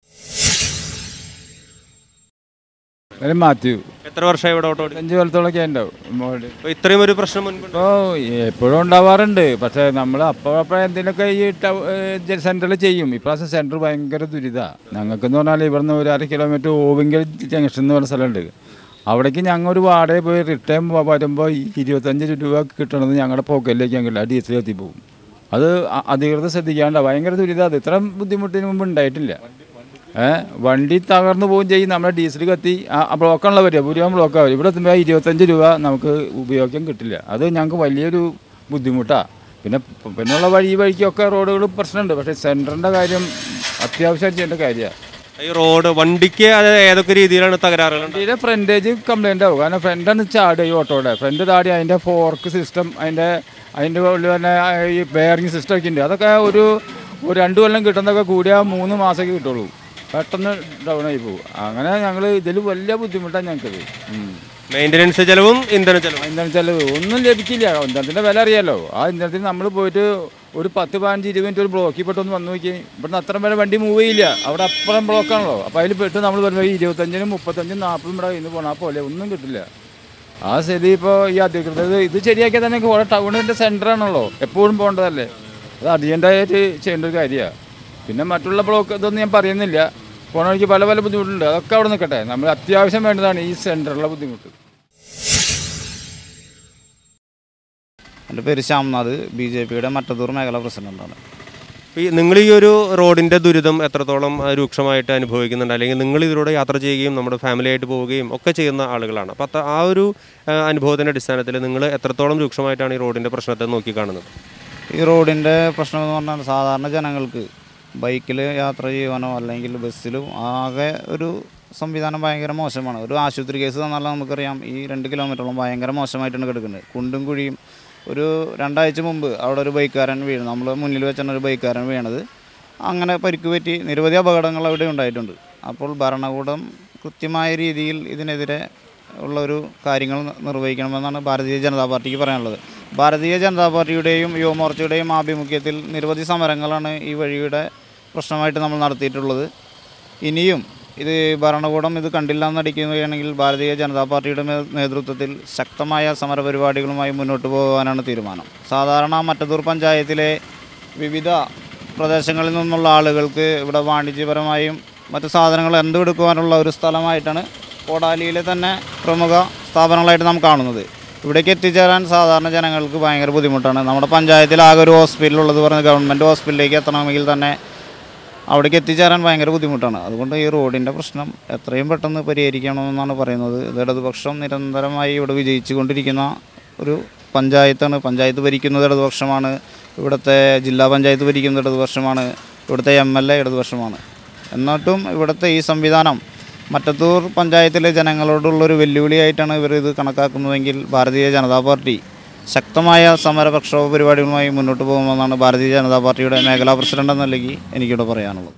മാത്യു. എത്ര വർഷമായി ഇവിടെ ഓട്ടോ? 5 കൊല്ലത്തോളൊക്കെ ഉണ്ടാവും. ഇത്രയും ഒരു പ്രശ്നം മുൻപ് എപ്പോഴും ഉണ്ടാവാറുണ്ട്. പക്ഷേ നമ്മൾ അപ്പോഴപ്പോഴും എന്തെങ്കിലുമൊക്കെ ഈ സെൻറ്ററിൽ ചെയ്യും. ഇപ്രാവശ്യം സെൻറ്റർ ഭയങ്കര ദുരിതമാണ് ഞങ്ങൾക്കെന്ന് പറഞ്ഞാൽ. ഇവിടുന്ന് ഒരു 1/2 കിലോമീറ്റർ ഓവിങ്കൽ ജംഗ്ഷൻ എന്ന് പറഞ്ഞ സ്ഥലമുണ്ട്. അവിടേക്ക് ഞങ്ങൾ ഒരു വാടക പോയി റിട്ടേൺ വരുമ്പോൾ 25 രൂപ കിട്ടണത് ഞങ്ങളുടെ പോക്കറ്റിലേക്ക് ഞങ്ങൾ ഡീസൽ എത്തിപ്പോകും. അത് അധികൃതർ ശ്രദ്ധിക്കാണ്ട ഭയങ്കര ദുരിതം. അത് ഇത്രയും ബുദ്ധിമുട്ടിന് മുമ്പ് ഉണ്ടായിട്ടില്ല. വണ്ടി തകർന്നു പോവുകയും ചെയ്യും. നമ്മുടെ ഡീസൽ കത്തി ബ്ലോക്കാണല്ലോ വരിക, ഭൂരിഭാഗം ബ്ലോക്കാണ്. ഇവിടെ എത്തുമ്പോൾ 25 രൂപ നമുക്ക് ഉപയോഗിക്കാൻ കിട്ടില്ല. അത് ഞങ്ങൾക്ക് വലിയൊരു ബുദ്ധിമുട്ടാണ്. പിന്നെയുള്ള വഴിക്കൊക്കെ റോഡുകൾ പ്രശ്നമുണ്ട്. പക്ഷേ സെൻറ്ററിൻ്റെ കാര്യം അത്യാവശ്യം ചെയ്യേണ്ട കാര്യമാണ്. ഈ റോഡ് വണ്ടിക്ക് അത് ഏതൊക്കെ രീതിയിലാണ് തകരാറുകൾ? വണ്ടിയുടെ ഫ്രണ്ടേജ് കംപ്ലൈൻ്റ് ആവും. കാരണം ഫ്രണ്ടാണ് ചാടുക. ഈ ഓട്ടോയുടെ ഫ്രണ്ട് ചാടി അതിൻ്റെ ഫോർക്ക് സിസ്റ്റം, അതിൻ്റെ ഉള്ളിൽ തന്നെ ഈ ബെയറിങ് സിസ്റ്റം ഒക്കെ ഉണ്ട്. അതൊക്കെ ഒരു 2 കൊല്ലം കിട്ടുന്നതൊക്കെ കൂടിയാൽ 3 മാസമൊക്കെ കിട്ടുള്ളൂ. പെട്ടെന്ന് ഡൗൺ ആയി പോകും. അങ്ങനെ ഞങ്ങൾ ഇതിൽ വലിയ ബുദ്ധിമുട്ടാണ് ഞങ്ങൾക്കത്. മെയിൻ്റനൻസ് ചെലവും ഇന്ധന ചെലവ് ഒന്നും ലഭിക്കില്ല. ഇന്ധനത്തിൻ്റെ വില അറിയാമല്ലോ. ആ ഇന്ധനത്തിന് നമ്മൾ പോയിട്ട് ഒരു 10-15-20 മിനിറ്റ് ഒരു ബ്ലോക്കിൽ പെട്ടൊന്ന് വന്നു നോക്കി. ഇവിടുന്ന് അത്ര വരെ വണ്ടി മൂവ് ചെയ്യില്ല. അവിടെ അപ്പുറം ബ്ലോക്കാണല്ലോ. അപ്പോൾ അതിൽ പെട്ട് നമ്മൾ വരുമ്പോൾ 25-നും 35-നും 40-ഉം ഇവിടെ ഇന്ന് പോകണം. അപ്പോൾ ഒന്നും കിട്ടില്ല. ആ സ്ഥിതി ഇപ്പോൾ ഈ അധികൃതർ ഇത് ശരിയാക്കിയാൽ തന്നെ ഇവിടെ ടൗണിൻ്റെ സെൻറ്ററാണല്ലോ, എപ്പോഴും പോകേണ്ടതല്ലേ. അത് അർജൻറ്റായിട്ട് ചെയ്യേണ്ട ഒരു കാര്യമാണ്. പിന്നെ മറ്റുള്ള ബ്ലോക്ക് ഇതൊന്നും ഞാൻ പറയുന്നില്ല. പോണ വഴിക്ക് പല ബുദ്ധിമുട്ടുണ്ട്. അതൊക്കെ അവിടെ നിൽക്കട്ടെ. നമ്മൾ അത്യാവശ്യം വേണ്ടതാണ് ഈ സെൻറ്ററിലുള്ള ബുദ്ധിമുട്ട്. എൻ്റെ പേര് ശ്യാംനാഥ്, BJPയുടെ മറ്റത്തൂർ മേഖല പ്രസിഡന്റാണ്. നിങ്ങൾ ഈ ഒരു റോഡിൻ്റെ ദുരിതം എത്രത്തോളം രൂക്ഷമായിട്ട് അനുഭവിക്കുന്നുണ്ട്? അല്ലെങ്കിൽ നിങ്ങൾ ഇതിലൂടെ യാത്ര ചെയ്യുകയും നമ്മുടെ ഫാമിലി ആയിട്ട് പോവുകയും ഒക്കെ ചെയ്യുന്ന ആളുകളാണ്. അപ്പോൾ ആ ഒരു അനുഭവത്തിൻ്റെ അടിസ്ഥാനത്തിൽ നിങ്ങൾ എത്രത്തോളം രൂക്ഷമായിട്ടാണ് ഈ റോഡിൻ്റെ പ്രശ്നത്തെ നോക്കിക്കാണുന്നത്? ഈ റോഡിൻ്റെ പ്രശ്നം എന്ന് പറഞ്ഞാൽ സാധാരണ ജനങ്ങൾക്ക് ബൈക്കിൽ യാത്ര ചെയ്യുവാനോ അല്ലെങ്കിൽ ബസ്സിലും ആകെ ഒരു സംവിധാനം ഭയങ്കര മോശമാണ്. ഒരു ആശുപത്രി കേസ് തന്നാലും നമുക്കറിയാം ഈ 2 കിലോമീറ്ററോളം ഭയങ്കര മോശമായിട്ടാണ് കിടക്കുന്നത്. കുണ്ടും കുഴിയും. ഒരു 2 ആഴ്ച മുമ്പ് അവിടെ ഒരു ബൈക്കുകാരൻ വീണു. നമ്മൾ മുന്നിൽ വെച്ചാണ് ഒരു ബൈക്കുകാരൻ വീണത്. അങ്ങനെ പരിക്ക് പറ്റി നിരവധി അപകടങ്ങൾ അവിടെ ഉണ്ടായിട്ടുണ്ട്. അപ്പോൾ ഭരണകൂടം കൃത്യമായ രീതിയിൽ ഇതിനെതിരെ ഉള്ളൊരു കാര്യങ്ങൾ നിർവഹിക്കണമെന്നാണ് ഭാരതീയ ജനതാ പാർട്ടിക്ക് പറയാനുള്ളത്. ഭാരതീയ ജനതാ പാർട്ടിയുടെയും യുവമോർച്ചയുടെയും ആഭിമുഖ്യത്തിൽ നിരവധി സമരങ്ങളാണ് ഈ വഴിയുടെ പ്രശ്നമായിട്ട് നമ്മൾ നടത്തിയിട്ടുള്ളത്. ഇനിയും ഇത് ഭരണകൂടം ഇത് കണ്ടില്ല എന്നടിക്കുകയാണെങ്കിൽ ഭാരതീയ ജനതാ പാർട്ടിയുടെ നേതൃത്വത്തിൽ ശക്തമായ സമരപരിപാടികളുമായി മുന്നോട്ട് പോകാനാണ് തീരുമാനം. സാധാരണ മറ്റത്തൂർ പഞ്ചായത്തിലെ വിവിധ പ്രദേശങ്ങളിൽ നിന്നുള്ള ആളുകൾക്ക് ഇവിടെ വാണിജ്യപരമായും മറ്റു സാധനങ്ങൾ എന്തെടുക്കുവാനുള്ള ഒരു സ്ഥലമായിട്ടാണ് കോടാലിയിലെ തന്നെ പ്രമുഖ സ്ഥാപനങ്ങളായിട്ട് നാം കാണുന്നത്. ഇവിടേക്ക് എത്തിച്ചേരാൻ സാധാരണ ജനങ്ങൾക്ക് ഭയങ്കര ബുദ്ധിമുട്ടാണ്. നമ്മുടെ പഞ്ചായത്തിൽ ആകെ ഒരു ഹോസ്പിറ്റലുള്ളത് പറഞ്ഞ് ഗവൺമെൻറ് ഹോസ്പിറ്റലിലേക്ക് എത്തണമെങ്കിൽ തന്നെ അവിടേക്ക് എത്തിച്ചേരാൻ ഭയങ്കര ബുദ്ധിമുട്ടാണ്. അതുകൊണ്ട് ഈ റോഡിൻ്റെ പ്രശ്നം എത്രയും പെട്ടെന്ന് പരിഹരിക്കണമെന്നാണ് പറയുന്നത്. ഇത് ഇടതുപക്ഷം നിരന്തരമായി ഇവിടെ വിജയിച്ചു കൊണ്ടിരിക്കുന്ന ഒരു പഞ്ചായത്താണ്. പഞ്ചായത്ത് ഭരിക്കുന്നത് ഇടതുപക്ഷമാണ്. ഇവിടുത്തെ ജില്ലാ പഞ്ചായത്ത് ഭരിക്കുന്നത് ഇടതുപക്ഷമാണ്. ഇവിടുത്തെ MLA ഇടതുപക്ഷമാണ്. എന്നിട്ടും ഇവിടുത്തെ ഈ സംവിധാനം മറ്റത്തൂർ പഞ്ചായത്തിലെ ജനങ്ങളോടുള്ളൊരു വെല്ലുവിളിയായിട്ടാണ് ഇവർ ഇത് കണക്കാക്കുന്നതെങ്കിൽ ഭാരതീയ ജനതാ പാർട്ടി ശക്തമായ സമര പ്രക്ഷോഭ പരിപാടികളുമായി മുന്നോട്ട് പോകുമെന്നാണ് ഭാരതീയ ജനതാ പാർട്ടിയുടെ മേഖലാ പ്രസിഡന്റ് എന്ന നിലയ്ക്ക് എനിക്കിവിടെ പറയാനുള്ളത്.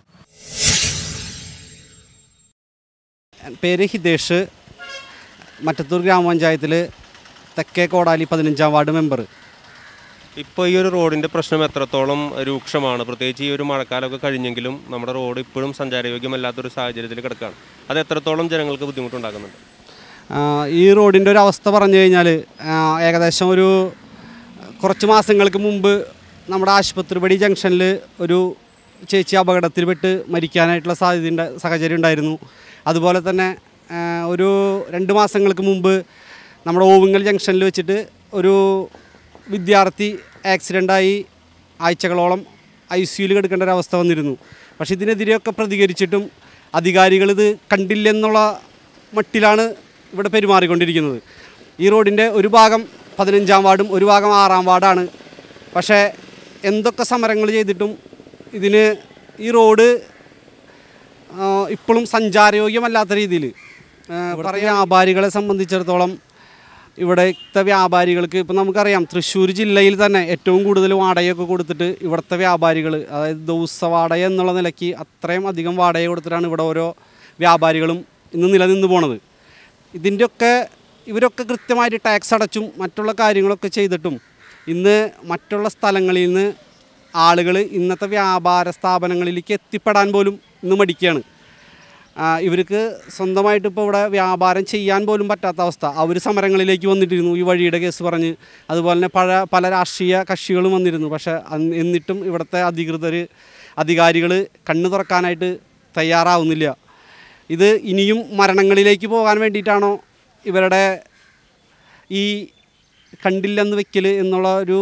പേര് ഹിതേഷ്, മറ്റത്തൂർ ഗ്രാമപഞ്ചായത്തിൽ തെക്കേ കോടാലി 15-ാം വാർഡ് മെമ്പർ. ഇപ്പോൾ ഈ ഒരു റോഡിൻ്റെ പ്രശ്നം എത്രത്തോളം രൂക്ഷമാണ്? പ്രത്യേകിച്ച് ഈ ഒരു മഴക്കാലമൊക്കെ കഴിഞ്ഞെങ്കിലും നമ്മുടെ റോഡ് ഇപ്പോഴും സഞ്ചാരയോഗ്യമല്ലാത്തൊരു സാഹചര്യത്തിൽ കിടക്കുകയാണ്. അത് എത്രത്തോളം ജനങ്ങൾക്ക് ബുദ്ധിമുട്ടുണ്ടാക്കുന്നുണ്ട്? ഈ റോഡിൻ്റെ ഒരു അവസ്ഥ പറഞ്ഞു കഴിഞ്ഞാൽ ഏകദേശം ഒരു കുറച്ച് മാസങ്ങൾക്ക് മുമ്പ് നമ്മുടെ ആശുപത്രിപടി ജംഗ്ഷനിൽ ഒരു ചേച്ചി അപകടത്തിൽപ്പെട്ട് മരിക്കാനായിട്ടുള്ള സാഹചര്യം ഉണ്ടായിരുന്നു. അതുപോലെ തന്നെ ഒരു 2 മാസങ്ങൾക്ക് മുമ്പ് നമ്മുടെ ഓവുങ്ങൽ ജംഗ്ഷനിൽ വെച്ചിട്ട് ഒരു വിദ്യാർത്ഥി ആക്സിഡൻ്റായി ആഴ്ചകളോളം ICUയിൽ കിടക്കേണ്ട ഒരവസ്ഥ വന്നിരുന്നു. പക്ഷേ ഇതിനെതിരെയൊക്കെ പ്രതികരിച്ചിട്ടും അധികാരികളിത് കണ്ടില്ലെന്നുള്ള മട്ടിലാണ് ഇവിടെ പെരുമാറിക്കൊണ്ടിരിക്കുന്നത്. ഈ റോഡിൻ്റെ ഒരു ഭാഗം 15-ാം വാർഡും ഒരു ഭാഗം 6-ാം വാർഡാണ്. പക്ഷേ എന്തൊക്കെ സമരങ്ങൾ ചെയ്തിട്ടും ഈ റോഡ് ഇപ്പോഴും സഞ്ചാരയോഗ്യമല്ലാത്ത രീതിയിൽ വ്യാപാരികളെ സംബന്ധിച്ചിടത്തോളം ഇവിടുത്തെ വ്യാപാരികൾക്ക് ഇപ്പോൾ നമുക്കറിയാം തൃശ്ശൂർ ജില്ലയിൽ തന്നെ ഏറ്റവും കൂടുതൽ വാടകയൊക്കെ കൊടുത്തിട്ട് ഇവിടുത്തെ വ്യാപാരികൾ, അതായത് ദിവസ വാടക എന്നുള്ള നിലയ്ക്ക് അത്രയും അധികം വാടക കൊടുത്തിട്ടാണ് ഇവിടെ ഓരോ വ്യാപാരികളും ഇന്ന് നിലനിന്ന് പോണത്. ഇവരൊക്കെ കൃത്യമായിട്ട് ടാക്സ് അടച്ചും മറ്റുള്ള കാര്യങ്ങളൊക്കെ ചെയ്തിട്ടും ഇന്ന് മറ്റുള്ള സ്ഥലങ്ങളിൽ നിന്ന് ആളുകൾ ഇന്നത്തെ വ്യാപാര സ്ഥാപനങ്ങളിലേക്ക് എത്തിപ്പെടാൻ പോലും ഇന്ന് മടിക്കുകയാണ്. ഇവർക്ക് സ്വന്തമായിട്ട് ഇപ്പോൾ ഇവിടെ വ്യാപാരം ചെയ്യാൻ പോലും പറ്റാത്ത അവസ്ഥ. അവർ സമരങ്ങളിലേക്ക് വന്നിട്ടിരുന്നു, ഈ വഴിയുടെ കേസ് പറഞ്ഞ്. അതുപോലെ തന്നെ പല രാഷ്ട്രീയ കക്ഷികളും വന്നിരുന്നു. പക്ഷേ എന്നിട്ടും ഇവിടുത്തെ അധികാരികൾ കണ്ണു തുറക്കാനായിട്ട് തയ്യാറാവുന്നില്ല. ഇത് ഇനിയും മരണങ്ങളിലേക്ക് പോകാൻ വേണ്ടിയിട്ടാണോ ഇവരുടെ ഈ കണ്ടില്ലെന്ന് വെക്കൽ എന്നുള്ള ഒരു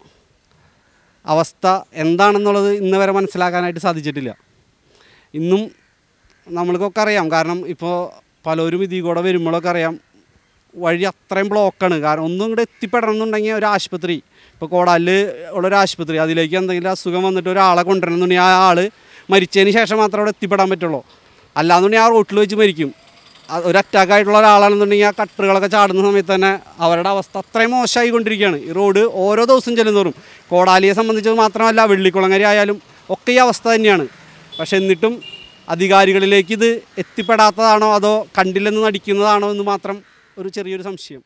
അവസ്ഥ എന്താണെന്നുള്ളത് ഇന്ന് വരെ മനസ്സിലാക്കാനായിട്ട് സാധിച്ചിട്ടില്ല. ഇന്നും നമ്മൾക്കൊക്കെ അറിയാം, കാരണം ഇപ്പോൾ പലരും ഇതിൽ കൂടെ വരുമ്പോഴൊക്കെ അറിയാം വഴി അത്രയും ബ്ലോക്കാണ്. കാരണം ഒന്നും ഇങ്ങോട്ട് എത്തിപ്പെടണം എന്നുണ്ടെങ്കിൽ ഒരു ആശുപത്രി, ഇപ്പോൾ കോടാലിൽ ഉള്ളൊരു ആശുപത്രി, അതിലേക്ക് എന്തെങ്കിലും അസുഖം വന്നിട്ട് ഒരാളെ കൊണ്ടുവരണം എന്നുണ്ടെങ്കിൽ ആ ആൾ മരിച്ചതിന് ശേഷം മാത്രമേ അവിടെ എത്തിപ്പെടാൻ പറ്റുള്ളൂ. അല്ലാന്നുണ്ടെങ്കിൽ ആ റോട്ടിൽ വെച്ച് മരിക്കും. ഒരു അറ്റാക്കായിട്ടുള്ള ഒരാളാണെന്നുണ്ടെങ്കിൽ ആ കട്ടറുകളൊക്കെ ചാടുന്ന സമയത്ത് തന്നെ അവരുടെ അവസ്ഥ അത്രയും മോശമായിക്കൊണ്ടിരിക്കുകയാണ്. ഈ റോഡ് ഓരോ ദിവസം ചെല്ലുന്നോറും കോടാലിയെ സംബന്ധിച്ചത് മാത്രമല്ല വെള്ളിക്കുളങ്ങര ആയാലും ഒക്കെ ഈ അവസ്ഥ തന്നെയാണ്. പക്ഷെ എന്നിട്ടും അധികാരികളിലേക്ക് ഇത് എത്തിപ്പെടാത്തതാണോ അതോ കണ്ടില്ലെന്ന് നടിക്കുന്നതാണോ എന്ന് മാത്രം ഒരു ചെറിയൊരു സംശയം.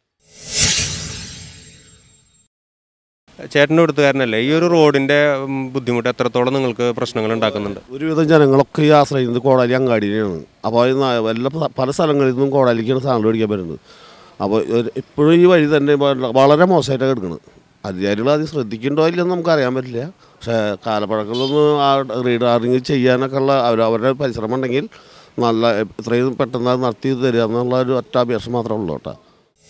ചേട്ടൻ്റെ അടുത്തുകാരനല്ലേ, ഈ ഒരു റോഡിൻ്റെ ബുദ്ധിമുട്ട് എത്രത്തോളം നിങ്ങൾക്ക് പ്രശ്നങ്ങൾ ഉണ്ടാക്കുന്നുണ്ട്? ഒരുവിധം ജനങ്ങളൊക്കെ ഈ ആശ്രയിക്കുന്നത് കോടാലി അങ്ങാടിയിലാണ്. അപ്പോൾ പല സ്ഥലങ്ങളിൽ നിന്നും കോടാലിക്കാണ് സാധനം മേടിക്കാൻ വരുന്നത്. അപ്പോൾ ഇപ്പോഴും ഈ വഴി തന്നെ വളരെ മോശമായിട്ടാണ് കിടക്കുന്നത്. അധികാരികൾ അത് ശ്രദ്ധിക്കണ്ടോ ഇല്ലെന്ന് നമുക്ക് അറിയാൻ പറ്റില്ല. പക്ഷേ കാലപ്പഴക്കത്തിലൊന്ന് ആ റീഡാറിങ് ചെയ്യാനൊക്കെ ഉള്ള അവരുടെ പരിശ്രമം ഉണ്ടെങ്കിൽ എത്രയും പെട്ടെന്ന് അത് നടത്തി തരിക എന്നുള്ള ഒരു ഒറ്റ അപേക്ഷ മാത്രമേ ഉള്ളൂ കേട്ടോ.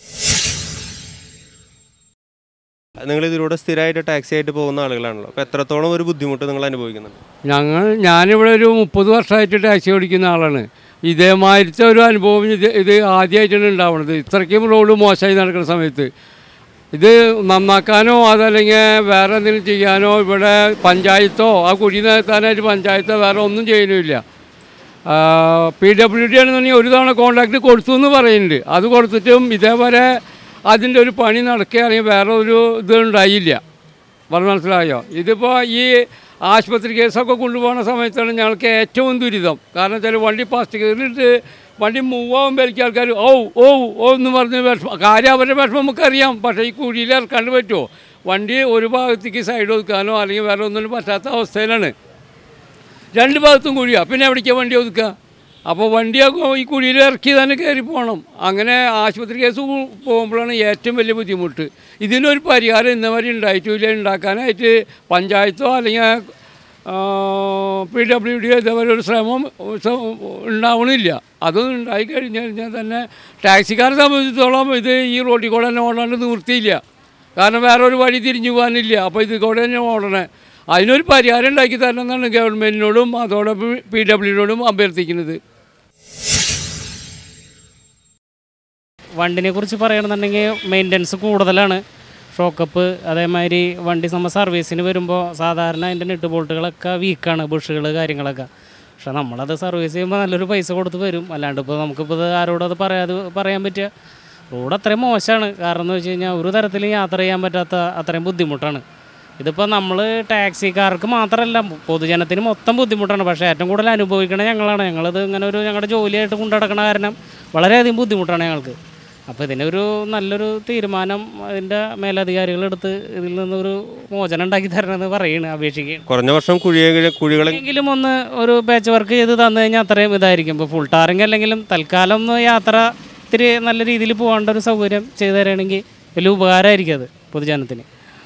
നിങ്ങൾ ഇതിലൂടെ സ്ഥിരമായിട്ട് ടാക്സി ആയിട്ട് പോകുന്ന ആളുകളാണല്ലോ, അപ്പോൾ എത്രത്തോളം ഒരു ബുദ്ധിമുട്ട് നിങ്ങൾ അനുഭവിക്കുന്നുണ്ട്? ഞാനിവിടെ ഒരു 30 വർഷമായിട്ട് ടാക്സി ഓടിക്കുന്ന ആളാണ്. ഇതേമാതിരത്തെ ഒരു അനുഭവം ഇത് ആദ്യമായിട്ടാണ് ഉണ്ടാവുന്നത്. ഇത്രയ്ക്കും റോഡ് മോശമായി നടക്കുന്ന സമയത്ത് ഇത് നന്നാക്കാനോ അതല്ലെങ്കിൽ വേറെ എന്തെങ്കിലും ചെയ്യാനോ ഇവിടെ പഞ്ചായത്തോ ആ കുഴി നികത്താനായിട്ട് പഞ്ചായത്തോ വേറെ ഒന്നും ചെയ്യുന്നില്ല. PWD ആണെന്നുണ്ടെങ്കിൽ ഒരു തവണ കോൺട്രാക്ട് കൊടുത്തു എന്ന് പറയുന്നുണ്ട്. അത് കൊടുത്തിട്ടും ഇതേപോലെ അതിൻ്റെ ഒരു പണി നടക്കുകയാണെങ്കിൽ വേറെ ഒരു ഇതുണ്ടായില്ല. പറഞ്ഞ് മനസ്സിലായോ? ഇതിപ്പോൾ ഈ ആശുപത്രി കേസൊക്കെ കൊണ്ടുപോകുന്ന സമയത്താണ് ഞങ്ങൾക്ക് ഏറ്റവും ദുരിതം. കാരണം വെച്ചാൽ വണ്ടി ഫസ്റ്റ് കയറിയിട്ട് വണ്ടി മൂവാകുമ്പോൾ എനിക്ക് ആൾക്കാർ ഓ എന്ന് പറഞ്ഞ് കാര്യം അവരുടെ വിഷമം നമുക്കറിയാം. പക്ഷേ ഈ കുഴിയിൽ ഇറക്കാണ്ട് പറ്റുമോ? വണ്ടി ഒരു ഭാഗത്തേക്ക് സൈഡ് ഒതുക്കാനോ അല്ലെങ്കിൽ വേറെ ഒന്നിനും പറ്റാത്ത അവസ്ഥയിലാണ്. 2 ഭാഗത്തും കുഴിയാണ്, പിന്നെ എവിടേക്കാണ് വണ്ടി ഒതുക്കുക? അപ്പോൾ വണ്ടിയൊക്കെ ഈ കുഴിയിൽ ഇറക്കി തന്നെ കയറി പോകണം. അങ്ങനെ ആശുപത്രി കേസ് പോകുമ്പോഴാണ് ഏറ്റവും വലിയ ബുദ്ധിമുട്ട്. ഇതിനൊരു പരിഹാരം ഇന്നവരെ ഉണ്ടായിട്ടില്ല. ഉണ്ടാക്കാനായിട്ട് പഞ്ചായത്തോ അല്ലെങ്കിൽ PWD ഇതേപോലെ ഒരു ശ്രമം ഉണ്ടാവണില്ല. അതൊന്നും ഉണ്ടായി കഴിഞ്ഞ് കഴിഞ്ഞാൽ തന്നെ ടാക്സിക്കാരെ സംബന്ധിച്ചിടത്തോളം ഇത് ഈ റോഡിൽ കൂടെ തന്നെ ഓടാണ്ട് നിവൃത്തിയില്ല. കാരണം വേറെ ഒരു വഴി തിരിഞ്ഞു പോകാനില്ല. അപ്പോൾ ഇത് കൂടെ തന്നെ ഓടണേ. അതിനൊരു പരിഹാരം ഉണ്ടാക്കി തരണം എന്നാണ് ഗവൺമെൻറ്റിനോടും അതോടൊപ്പം PWDയോടും അഭ്യർത്ഥിക്കുന്നത്. വണ്ടിനെ കുറിച്ച് പറയുകയാണെന്നുണ്ടെങ്കിൽ മെയിൻ്റനൻസ് കൂടുതലാണ്. ഷോക്കപ്പ് അതേമാതിരി വണ്ടി നമ്മൾ സർവീസിന് വരുമ്പോൾ സാധാരണ അതിൻ്റെ നെട്ട് ബോൾട്ടുകളൊക്കെ വീക്കാണ്, ബുഷുകൾ കാര്യങ്ങളൊക്കെ. പക്ഷെ നമ്മളത് സർവീസ് ചെയ്യുമ്പോൾ നല്ലൊരു പൈസ കൊടുത്ത് വരും. അല്ലാണ്ട് ഇപ്പോൾ നമുക്കിപ്പോൾ ആരോടും അത് പറയാൻ പറ്റുക. റോഡ് അത്രയും മോശമാണ്. കാരണം എന്ന് വെച്ച് കഴിഞ്ഞാൽ ഒരു തരത്തിലും യാത്ര ചെയ്യാൻ പറ്റാത്ത അത്രയും ബുദ്ധിമുട്ടാണ്. ഇതിപ്പോൾ നമ്മൾ ടാക്സിക്കാർക്ക് മാത്രമല്ല പൊതുജനത്തിന് മൊത്തം ബുദ്ധിമുട്ടാണ്. പക്ഷേ ഏറ്റവും കൂടുതൽ അനുഭവിക്കണത് ഞങ്ങളാണ്. ഞങ്ങളിത് ഇങ്ങനെ ഒരു ഞങ്ങളുടെ ജോലിയായിട്ട് കൊണ്ടുനടക്കണ കാരണം വളരെയധികം ബുദ്ധിമുട്ടാണ് ഞങ്ങൾക്ക്. അപ്പോൾ ഇതിനൊരു നല്ലൊരു തീരുമാനം അതിൻ്റെ മേലധികാരികളെടുത്ത് ഇതിൽ നിന്നൊരു മോചനം ഉണ്ടാക്കി തരണമെന്ന് പറയുന്നത് അപേക്ഷിക്കുകയാണ്. കുറഞ്ഞ വർഷം കുഴികളെങ്കിലും ഒന്ന് ഒരു പാച്ച് വർക്ക് ചെയ്ത് തന്നു കഴിഞ്ഞാൽ അത്രയും ഇതായിരിക്കും. ഇപ്പോൾ ഫുൾ ടാറിങ് അല്ലെങ്കിലും തൽക്കാലം ഒന്ന് യാത്ര ഇത്തിരി നല്ല രീതിയിൽ പോകേണ്ട ഒരു സൗകര്യം ചെയ്തു തരികയാണെങ്കിൽ വലിയ ഉപകാരമായിരിക്കും അത് പൊതുജനത്തിന്.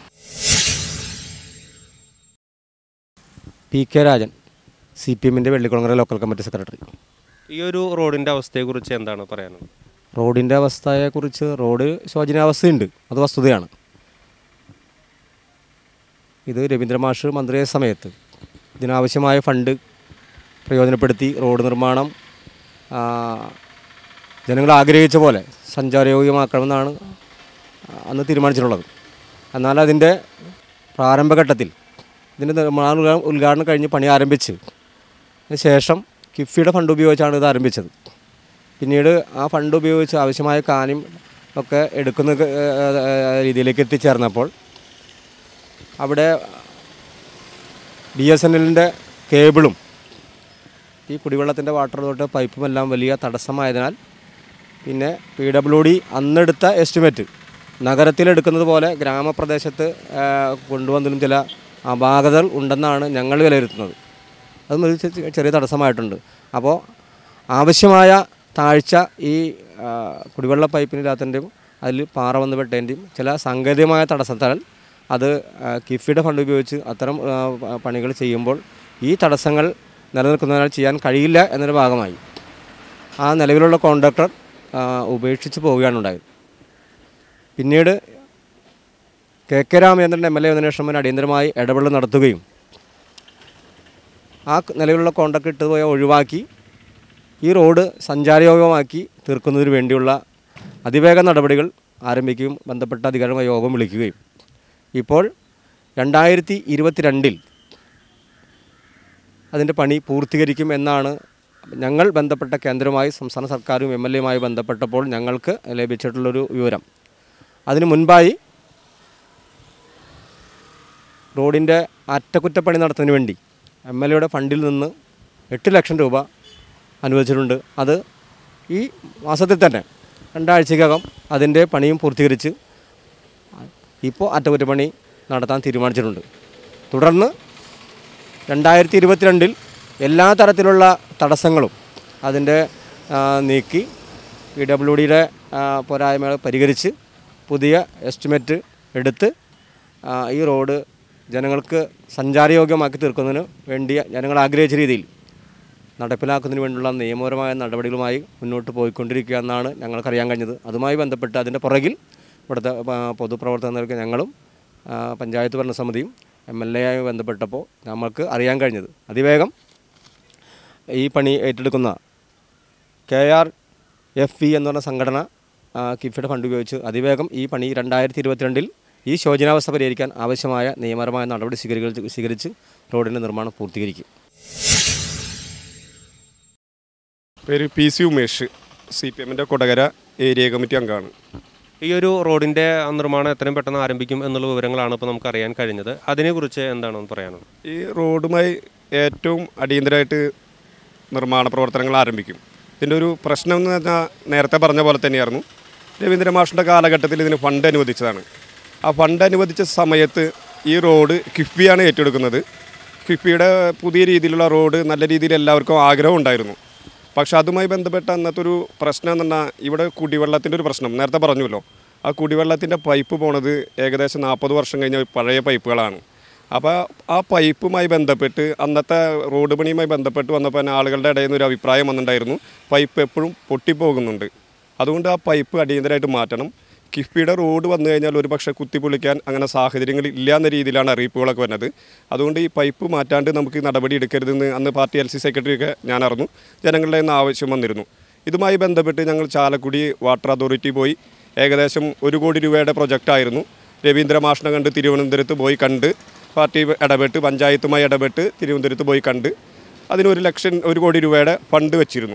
PK രാജൻ, CPM-ൻ്റെ വെള്ളിക്കുളങ്ങര ലോക്കൽ കമ്മിറ്റി സെക്രട്ടറി. ഈ ഒരു റോഡിൻ്റെ അവസ്ഥയെക്കുറിച്ച് എന്താണ് പറയാനുള്ളത്? റോഡിൻ്റെ അവസ്ഥയെക്കുറിച്ച് റോഡ് ശോചനീയാവസ്ഥയുണ്ട്, അത് വസ്തുതയാണ്. ഇത് രവീന്ദ്ര മാഷ് മന്ത്രിയായ സമയത്ത് ഇതിനാവശ്യമായ ഫണ്ട് പ്രയോജനപ്പെടുത്തി റോഡ് നിർമ്മാണം ജനങ്ങൾ ആഗ്രഹിച്ച പോലെ സഞ്ചാരയോഗ്യമാക്കണമെന്നാണ് അന്ന് തീരുമാനിച്ചിട്ടുള്ളത്. എന്നാൽ അതിൻ്റെ പ്രാരംഭഘട്ടത്തിൽ ഇതിൻ്റെ നിർമ്മാണ ഉദ്ഘാടനം കഴിഞ്ഞ് പണി ആരംഭിച്ച് ശേഷം കിഫ്ബിയുടെ ഫണ്ട് ഉപയോഗിച്ചാണ് ഇത് ആരംഭിച്ചത്. പിന്നീട് ആ ഫണ്ട് ഉപയോഗിച്ച് ആവശ്യമായ കാനും ഒക്കെ എടുക്കുന്ന രീതിയിലേക്ക് എത്തിച്ചേർന്നപ്പോൾ അവിടെ BSNL-ൻ്റെ കേബിളും ഈ കുടിവെള്ളത്തിൻ്റെ വാട്ടർ തൊട്ട് പൈപ്പുമെല്ലാം വലിയ തടസ്സമായതിനാൽ പിന്നെ PWD അന്നെടുത്ത എസ്റ്റിമേറ്റ് നഗരത്തിലെടുക്കുന്നത് പോലെ ഗ്രാമപ്രദേശത്ത് കൊണ്ടുവന്നതിലും ചില അപാകതകൾ ഉണ്ടെന്നാണ് ഞങ്ങൾ വിലയിരുത്തുന്നത്. അതും ഒരു ചെറിയ തടസ്സമായിട്ടുണ്ട്. അപ്പോൾ ആവശ്യമായ താഴ്ച ഈ കുടിവെള്ള പൈപ്പിനില്ലാത്തതിൻ്റെയും അതിൽ പാറ വന്ന് പെട്ടതിൻ്റെയും ചില സാങ്കേതികമായ തടസ്സത്താൽ അത് കിഫ്ബിയുടെ ഫണ്ട് ഉപയോഗിച്ച് അത്തരം പണികൾ ചെയ്യുമ്പോൾ ഈ തടസ്സങ്ങൾ നിലനിൽക്കുന്നതിനാൽ ചെയ്യാൻ കഴിയില്ല എന്നൊരു ഭാഗമായി ആ നിലവിലുള്ള കോൺട്രാക്ടർ ഉപേക്ഷിച്ച് പോവുകയാണ് ഉണ്ടായത്. പിന്നീട് KK രാമചന്ദ്രൻ MLA വന്നതിന് ശേഷം അടിയന്തരമായി ഇടപെടൽ നടത്തുകയും ആ നിലവിലുള്ള കോൺട്രാക്ട് ഇട്ടുപോയ ഒഴിവാക്കി ഈ റോഡ് സഞ്ചാരയോഗ്യമാക്കി തീർക്കുന്നതിന് വേണ്ടിയുള്ള അതിവേഗ നടപടികൾ ആരംഭിക്കുകയും ബന്ധപ്പെട്ട അധികാരികളുടെ യോഗം വിളിക്കുകയും ഇപ്പോൾ 2022 അതിൻ്റെ പണി പൂർത്തീകരിക്കും എന്നാണ് ഞങ്ങൾ ബന്ധപ്പെട്ട കേന്ദ്രവുമായി സംസ്ഥാന സർക്കാരും MLA-യുമായി ബന്ധപ്പെട്ടപ്പോൾ ഞങ്ങൾക്ക് ലഭിച്ചിട്ടുള്ളൊരു വിവരം. അതിനു മുൻപായി റോഡിൻ്റെ അറ്റകുറ്റപ്പണി നടത്തുന്നതിന് വേണ്ടി MLA-യുടെ ഫണ്ടിൽ നിന്ന് 8 ലക്ഷം രൂപ അനുവദിച്ചിട്ടുണ്ട്. അത് ഈ മാസത്തിൽ തന്നെ 2 ആഴ്ചയ്ക്കകം അതിൻ്റെ പണിയും പൂർത്തീകരിച്ച് ഇപ്പോൾ അറ്റകുറ്റപ്പണി നടത്താൻ തീരുമാനിച്ചിട്ടുണ്ട്. തുടർന്ന് 2022 എല്ലാ തരത്തിലുള്ള തടസ്സങ്ങളും അതിൻ്റെ നീക്കി PWD-യുടെ പോരായ്മകൾ പരിഹരിച്ച് പുതിയ എസ്റ്റിമേറ്റ് എടുത്ത് ഈ റോഡ് ജനങ്ങൾക്ക് സഞ്ചാരയോഗ്യമാക്കി തീർക്കുന്നതിന് വേണ്ടി ജനങ്ങൾ ആഗ്രഹിച്ച രീതിയിൽ നടപ്പിലാക്കുന്നതിന് വേണ്ടിയുള്ള നിയമപരമായ നടപടികളുമായി മുന്നോട്ട് പോയിക്കൊണ്ടിരിക്കുക എന്നാണ് ഞങ്ങൾക്കറിയാൻ കഴിഞ്ഞത്. അതുമായി ബന്ധപ്പെട്ട് അതിൻ്റെ പുറകിൽ ഇവിടുത്തെ പൊതുപ്രവർത്തകർക്ക് ഞങ്ങളും പഞ്ചായത്ത് ഭരണസമിതിയും MLA-യുമായി ബന്ധപ്പെട്ടപ്പോൾ നമ്മൾക്ക് അറിയാൻ കഴിഞ്ഞത് അതിവേഗം ഈ പണി ഏറ്റെടുക്കുന്ന KRFE എന്ന് പറഞ്ഞ സംഘടന കിഫ്ബിയുടെ ഫണ്ട് ഉപയോഗിച്ച് അതിവേഗം ഈ പണി 2022 ഈ ശോചനാവസ്ഥ പരിഹരിക്കാൻ ആവശ്യമായ നിയമപരമായ നടപടി സ്വീകരിച്ച് റോഡിൻ്റെ നിർമ്മാണം പൂർത്തീകരിക്കും. പേര് PC ഉമേഷ്, CPM-ൻ്റെ കൊടകര ഏരിയ കമ്മിറ്റി അംഗമാണ്. ഈ ഒരു റോഡിൻ്റെ നിർമ്മാണം എത്രയും പെട്ടെന്ന് ആരംഭിക്കും എന്നുള്ള വിവരങ്ങളാണ് ഇപ്പോൾ നമുക്ക് അറിയാൻ കഴിഞ്ഞത്. അതിനെക്കുറിച്ച് എന്താണെന്ന് പറയാനുള്ളത്? ഈ റോഡുമായി ഏറ്റവും അടിയന്തരമായിട്ട് നിർമ്മാണ പ്രവർത്തനങ്ങൾ ആരംഭിക്കും. ഇതിൻ്റെ ഒരു പ്രശ്നം എന്ന് പറഞ്ഞാൽ നേരത്തെ പറഞ്ഞ പോലെ തന്നെയായിരുന്നു. രവീന്ദ്ര മാഷിൻ്റെ കാലഘട്ടത്തിൽ ഇതിന് ഫണ്ട് അനുവദിച്ചതാണ്. ആ ഫണ്ട് അനുവദിച്ച സമയത്ത് ഈ റോഡ് കിഫ്ബിയാണ് ഏറ്റെടുക്കുന്നത്. കിഫ്ബിയുടെ പുതിയ രീതിയിലുള്ള റോഡ് നല്ല രീതിയിൽ എല്ലാവർക്കും ആഗ്രഹം ഉണ്ടായിരുന്നു. പക്ഷെ അതുമായി ബന്ധപ്പെട്ട അന്നത്തെ ഒരു പ്രശ്നം എന്ന് പറഞ്ഞാൽ ഇവിടെ കുടിവെള്ളത്തിൻ്റെ ഒരു പ്രശ്നം നേരത്തെ പറഞ്ഞല്ലോ. ആ കുടിവെള്ളത്തിൻ്റെ പൈപ്പ് പോണത് ഏകദേശം 40 വർഷം കഴിഞ്ഞ പഴയ പൈപ്പുകളാണ്. അപ്പോൾ ആ പൈപ്പുമായി ബന്ധപ്പെട്ട് അന്നത്തെ റോഡ് പണിയുമായി ബന്ധപ്പെട്ട് വന്നപ്പോൾ ആളുകളുടെ ഇടയിൽ നിന്ന് ഒരു അഭിപ്രായം വന്നിട്ടുണ്ടായിരുന്നു, പൈപ്പ് എപ്പോഴും പൊട്ടിപ്പോകുന്നുണ്ട്, അതുകൊണ്ട് ആ പൈപ്പ് അടിയന്തരമായിട്ട് മാറ്റണം. കിഫ്ബിയുടെ റോഡ് വന്നു കഴിഞ്ഞാൽ ഒരു പക്ഷേ കുത്തിപ്പൊളിക്കാൻ അങ്ങനെ സാഹചര്യങ്ങൾ ഇല്ല എന്ന രീതിയിലാണ് അറിയിപ്പുകളൊക്കെ വരുന്നത്. അതുകൊണ്ട് ഈ പൈപ്പ് മാറ്റാണ്ട് നമുക്ക് നടപടി എടുക്കരുതെന്ന് അന്ന് പാർട്ടി LC സെക്രട്ടറിയൊക്കെ ഞാൻ അറിഞ്ഞു. ജനങ്ങളുടെ നിന്ന് ആവശ്യം വന്നിരുന്നു. ഇതുമായി ബന്ധപ്പെട്ട് ഞങ്ങൾ ചാലക്കുടി വാട്ടർ അതോറിറ്റി പോയി. ഏകദേശം 1 കോടി രൂപയുടെ പ്രൊജക്റ്റായിരുന്നു. രവീന്ദ്ര മാഷിനെ കണ്ട് തിരുവനന്തപുരത്ത് പോയി കണ്ട് പാർട്ടി ഇടപെട്ട് പഞ്ചായത്തുമായി ഇടപെട്ട് തിരുവനന്തപുരത്ത് പോയി കണ്ട് അതിന് 1 കോടി രൂപയുടെ ഫണ്ട് വെച്ചിരുന്നു.